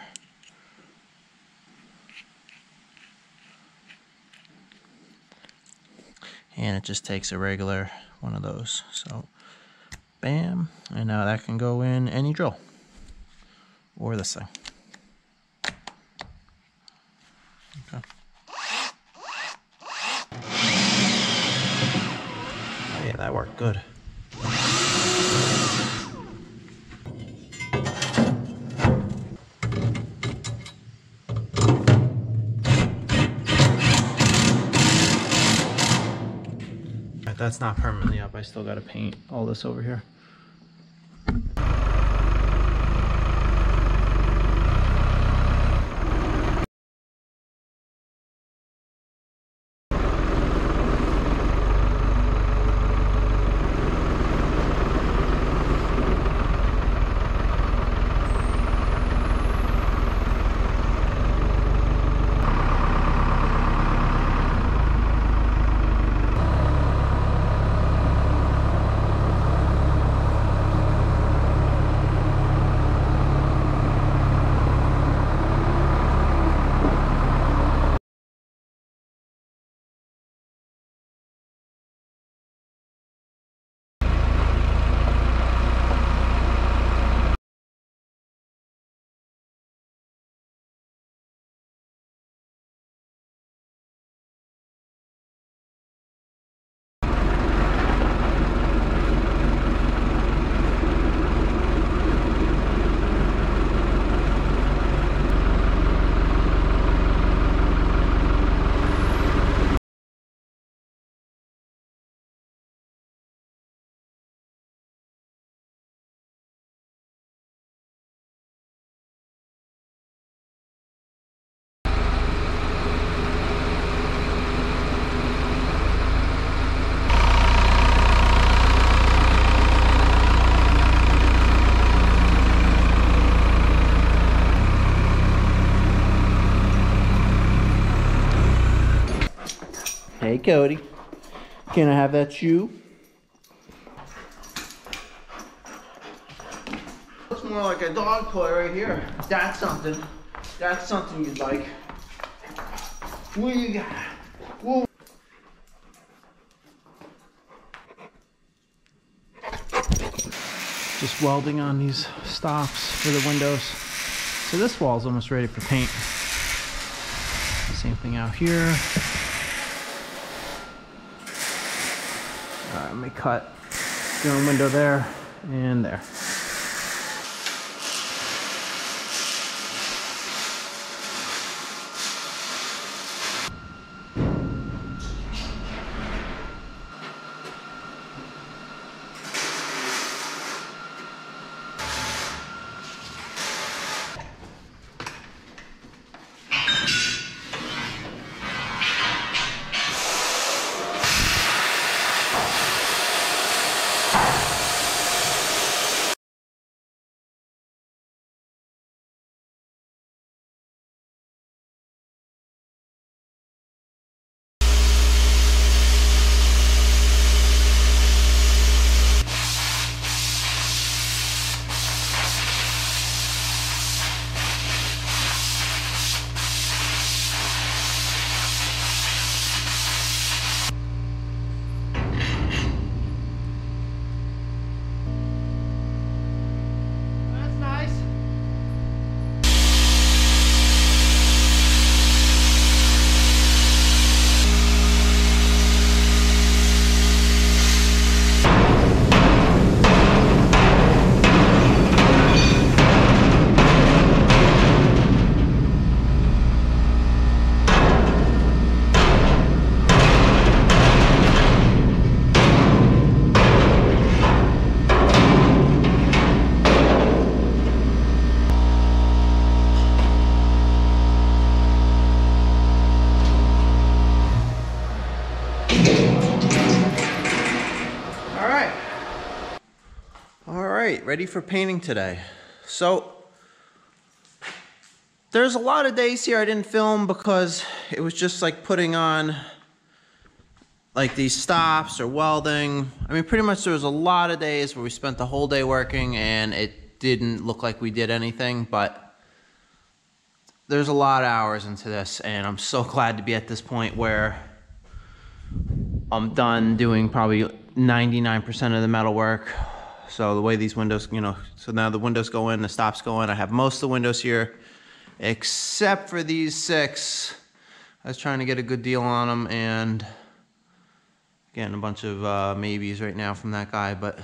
And it just takes a regular one of those. So, bam. And now that can go in any drill. Or this thing. Okay. Oh yeah, that worked good. Alright, that's not permanently up. I still gotta paint all this over here. Hey Cody, can I have that shoe? Looks more like a dog toy right here. That's something. That's something you'd like. What do you got? Whoa. Just welding on these stops for the windows. So this wall's almost ready for paint. Same thing out here. Alright, let me cut the window there and there. Ready for painting today. So there's a lot of days here I didn't film because it was just like putting on like these stops or welding. I mean, pretty much there was a lot of days where we spent the whole day working and it didn't look like we did anything, but there's a lot of hours into this and I'm so glad to be at this point where I'm done doing probably 99% of the metal work. So the way these windows, you know, so now the windows go in, the stops go in. I have most of the windows here, except for these 6. I was trying to get a good deal on them and getting a bunch of maybes right now from that guy, but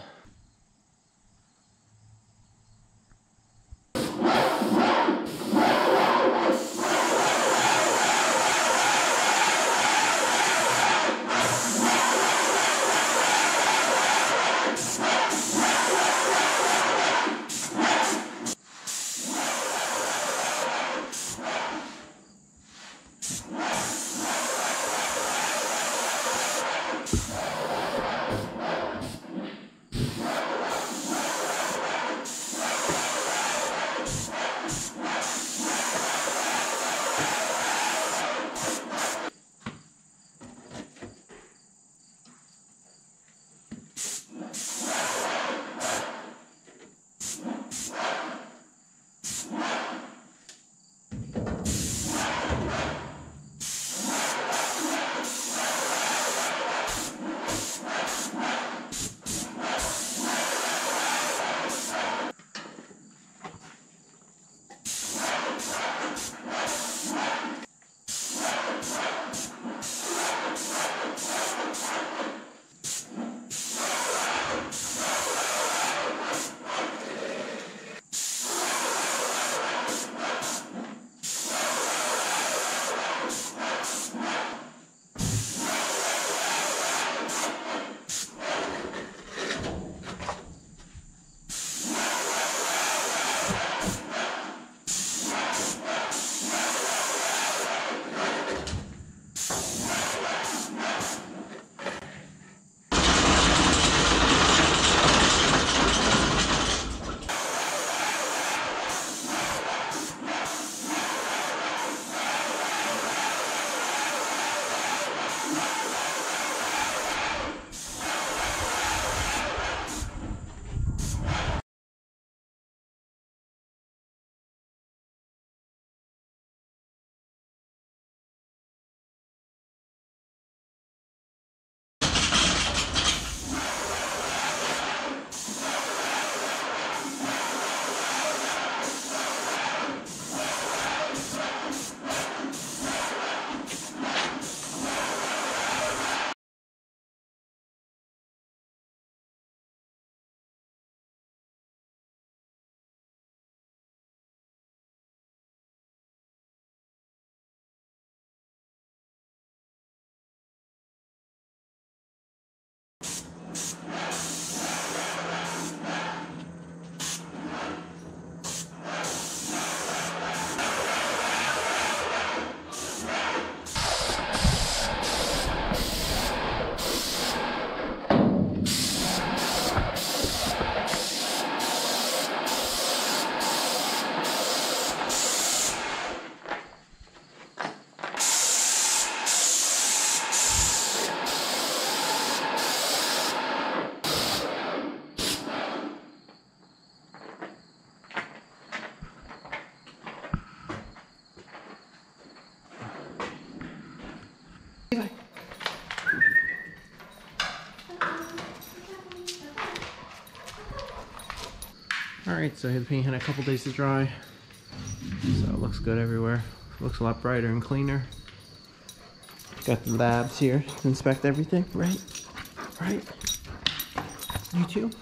Alright, so the paint had a couple days to dry. So it looks good everywhere. Looks a lot brighter and cleaner. Got the labs here to inspect everything, right? Right? You too?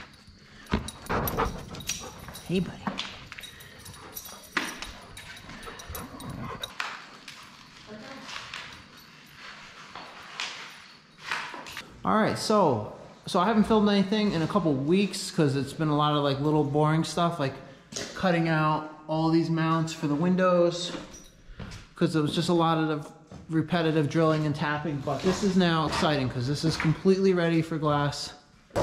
Hey, buddy. Alright, so I haven't filmed anything in a couple weeks because it's been a lot of like little boring stuff, like cutting out all these mounts for the windows because it was just a lot of repetitive drilling and tapping. But this is now exciting because this is completely ready for glass.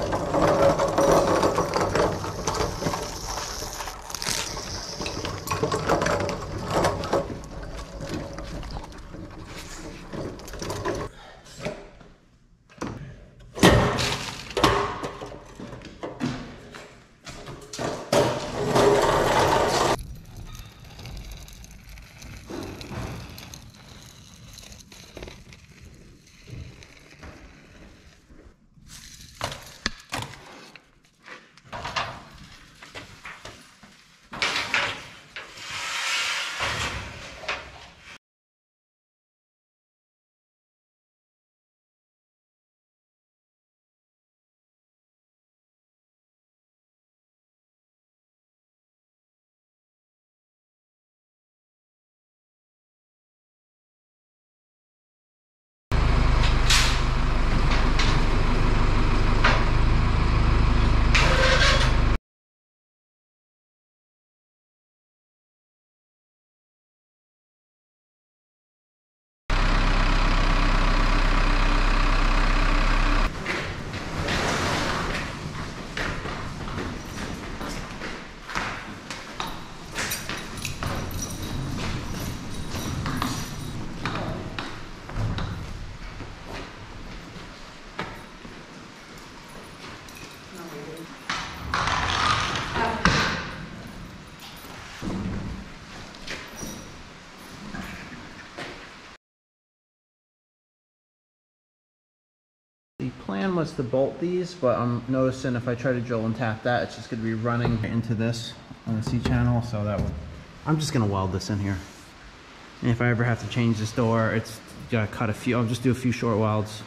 The plan was to bolt these, but I'm noticing if I try to drill and tap that, it's just going to be running into this on the C channel, so that would... I'm just going to weld this in here. And if I ever have to change this door, it's got to cut a few... I'll just do a few short welds.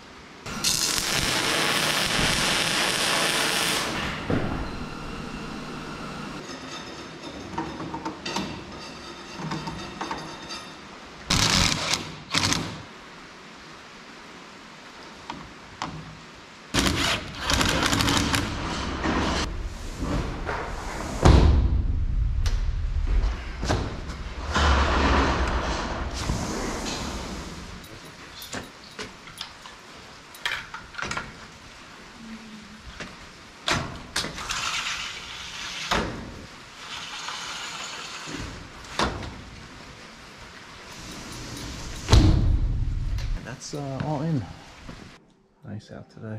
That's all in. Nice out today.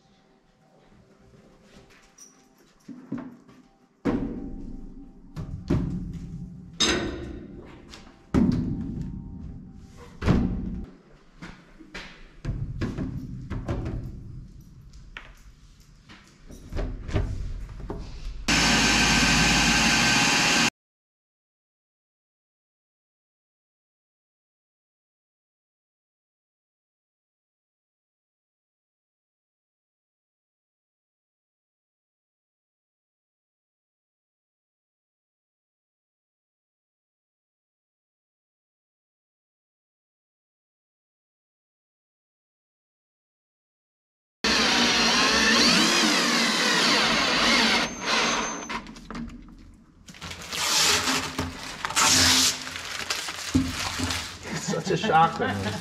Such a shock to me.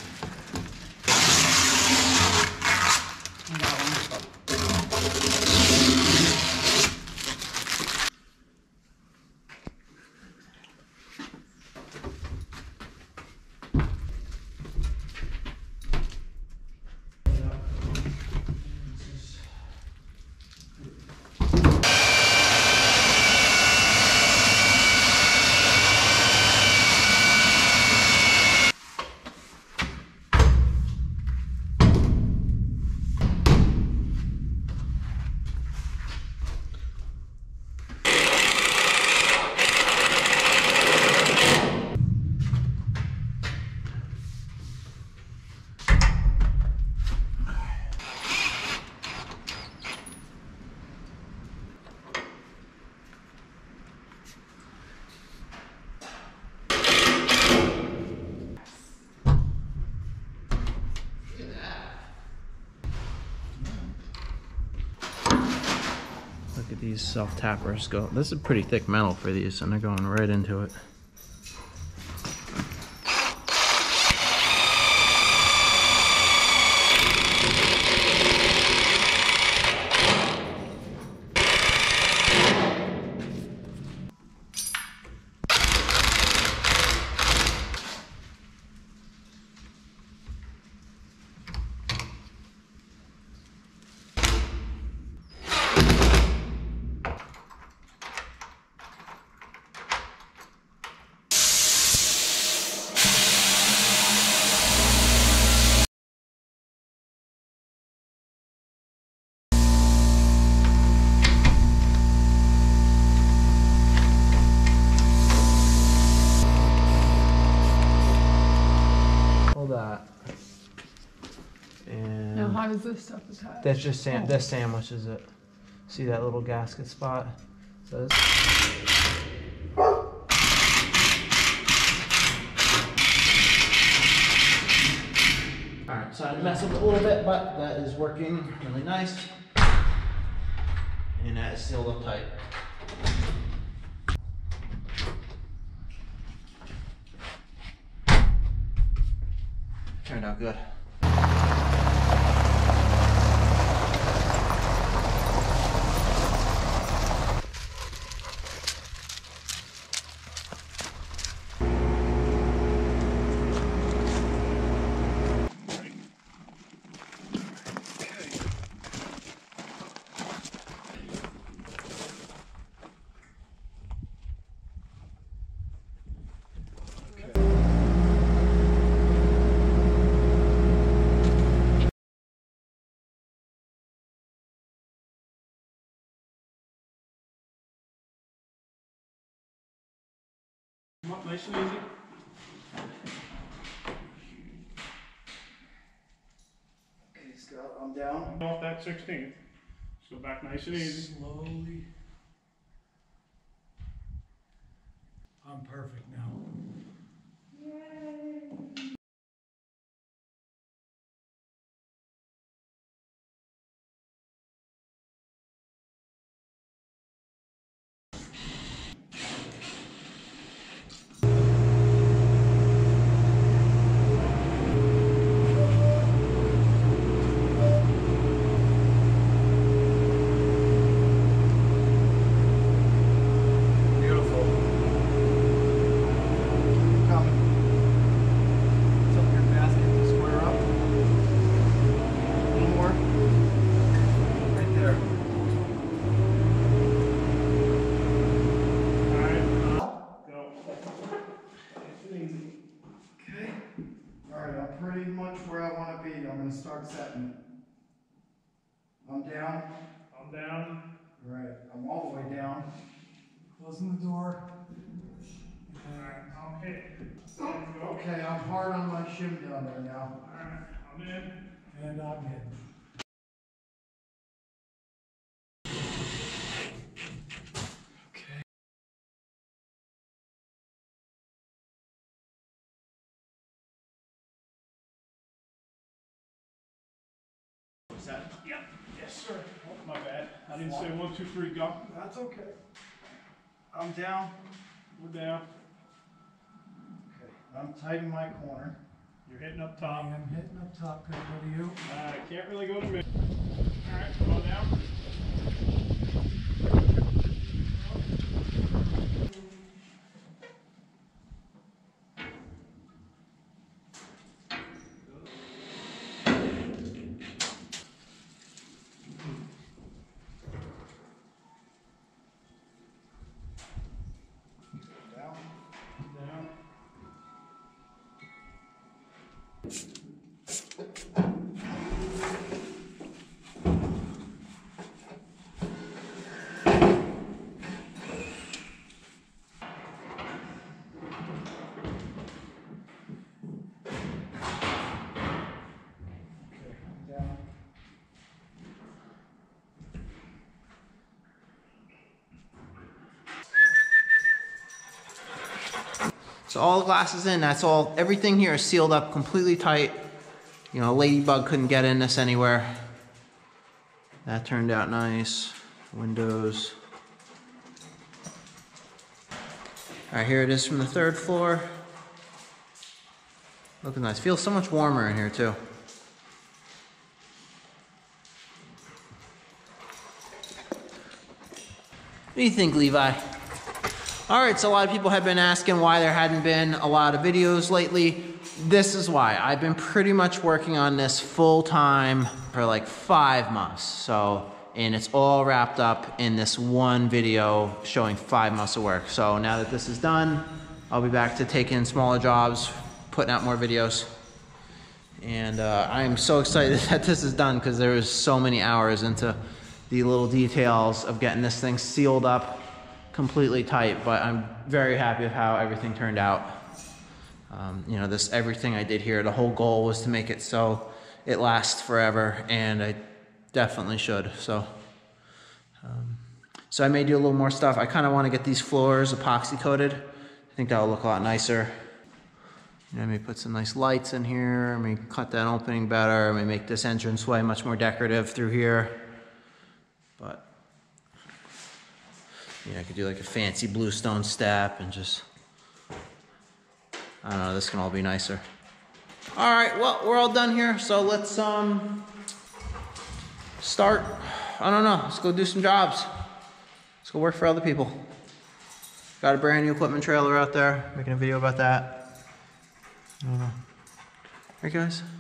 Look at these self-tappers go. This is pretty thick metal for these, and they're going right into it. That and Now, how does this stuff attach? that's just this sandwiches it. See that little gasket spot? So this Alright, so I messed up a little bit, but that is working really nice. And that is sealed up tight. Turned out good. Come up nice and easy. Okay, Scott, I'm down. Off that 16. Just go back nice and easy. Slowly. I'm perfect now. Pretty much where I want to be. I'm going to start setting it. I'm down. I'm down. Right. I'm all the way down. Closing the door. Alright, okay. Okay, I'm hard on my shim down there now. Alright, I'm in. And I'm in. Yep. Yes, sir. Oh, my bad. I didn't say 1, 2, 3, go. That's okay. I'm down. We're down. Okay. I'm tightening my corner. You're hitting up top. I'm hitting up top. Good to you. I can't really go to mid. Alright, come on down. So all the glass is in, that's all, everything here is sealed up completely tight. You know, ladybug couldn't get in this anywhere. That turned out nice. Windows. All right, here it is from the 3rd floor. Looking nice. Feels so much warmer in here too. What do you think, Levi? All right, so a lot of people have been asking why there hadn't been a lot of videos lately. This is why. I've been pretty much working on this full time for like 5 months. So, and it's all wrapped up in this one video showing 5 months of work. So now that this is done, I'll be back to taking smaller jobs, putting out more videos. And I'm so excited that this is done because there was so many hours into the little details of getting this thing sealed up completely tight, but I'm very happy with how everything turned out. You know, everything I did here, the whole goal was to make it so it lasts forever, and I definitely should. So I may do a little more stuff. I kind of want to get these floors epoxy coated. I think that'll look a lot nicer. You know, I may put some nice lights in here. I may cut that opening better. I may make this entranceway much more decorative through here. But you know, I could do like a fancy bluestone step and just, I don't know, this can all be nicer. All right, well, we're all done here. So let's start, I don't know, let's go do some jobs. Let's go work for other people. Got a brand new equipment trailer out there, making a video about that. I don't know. All right, guys.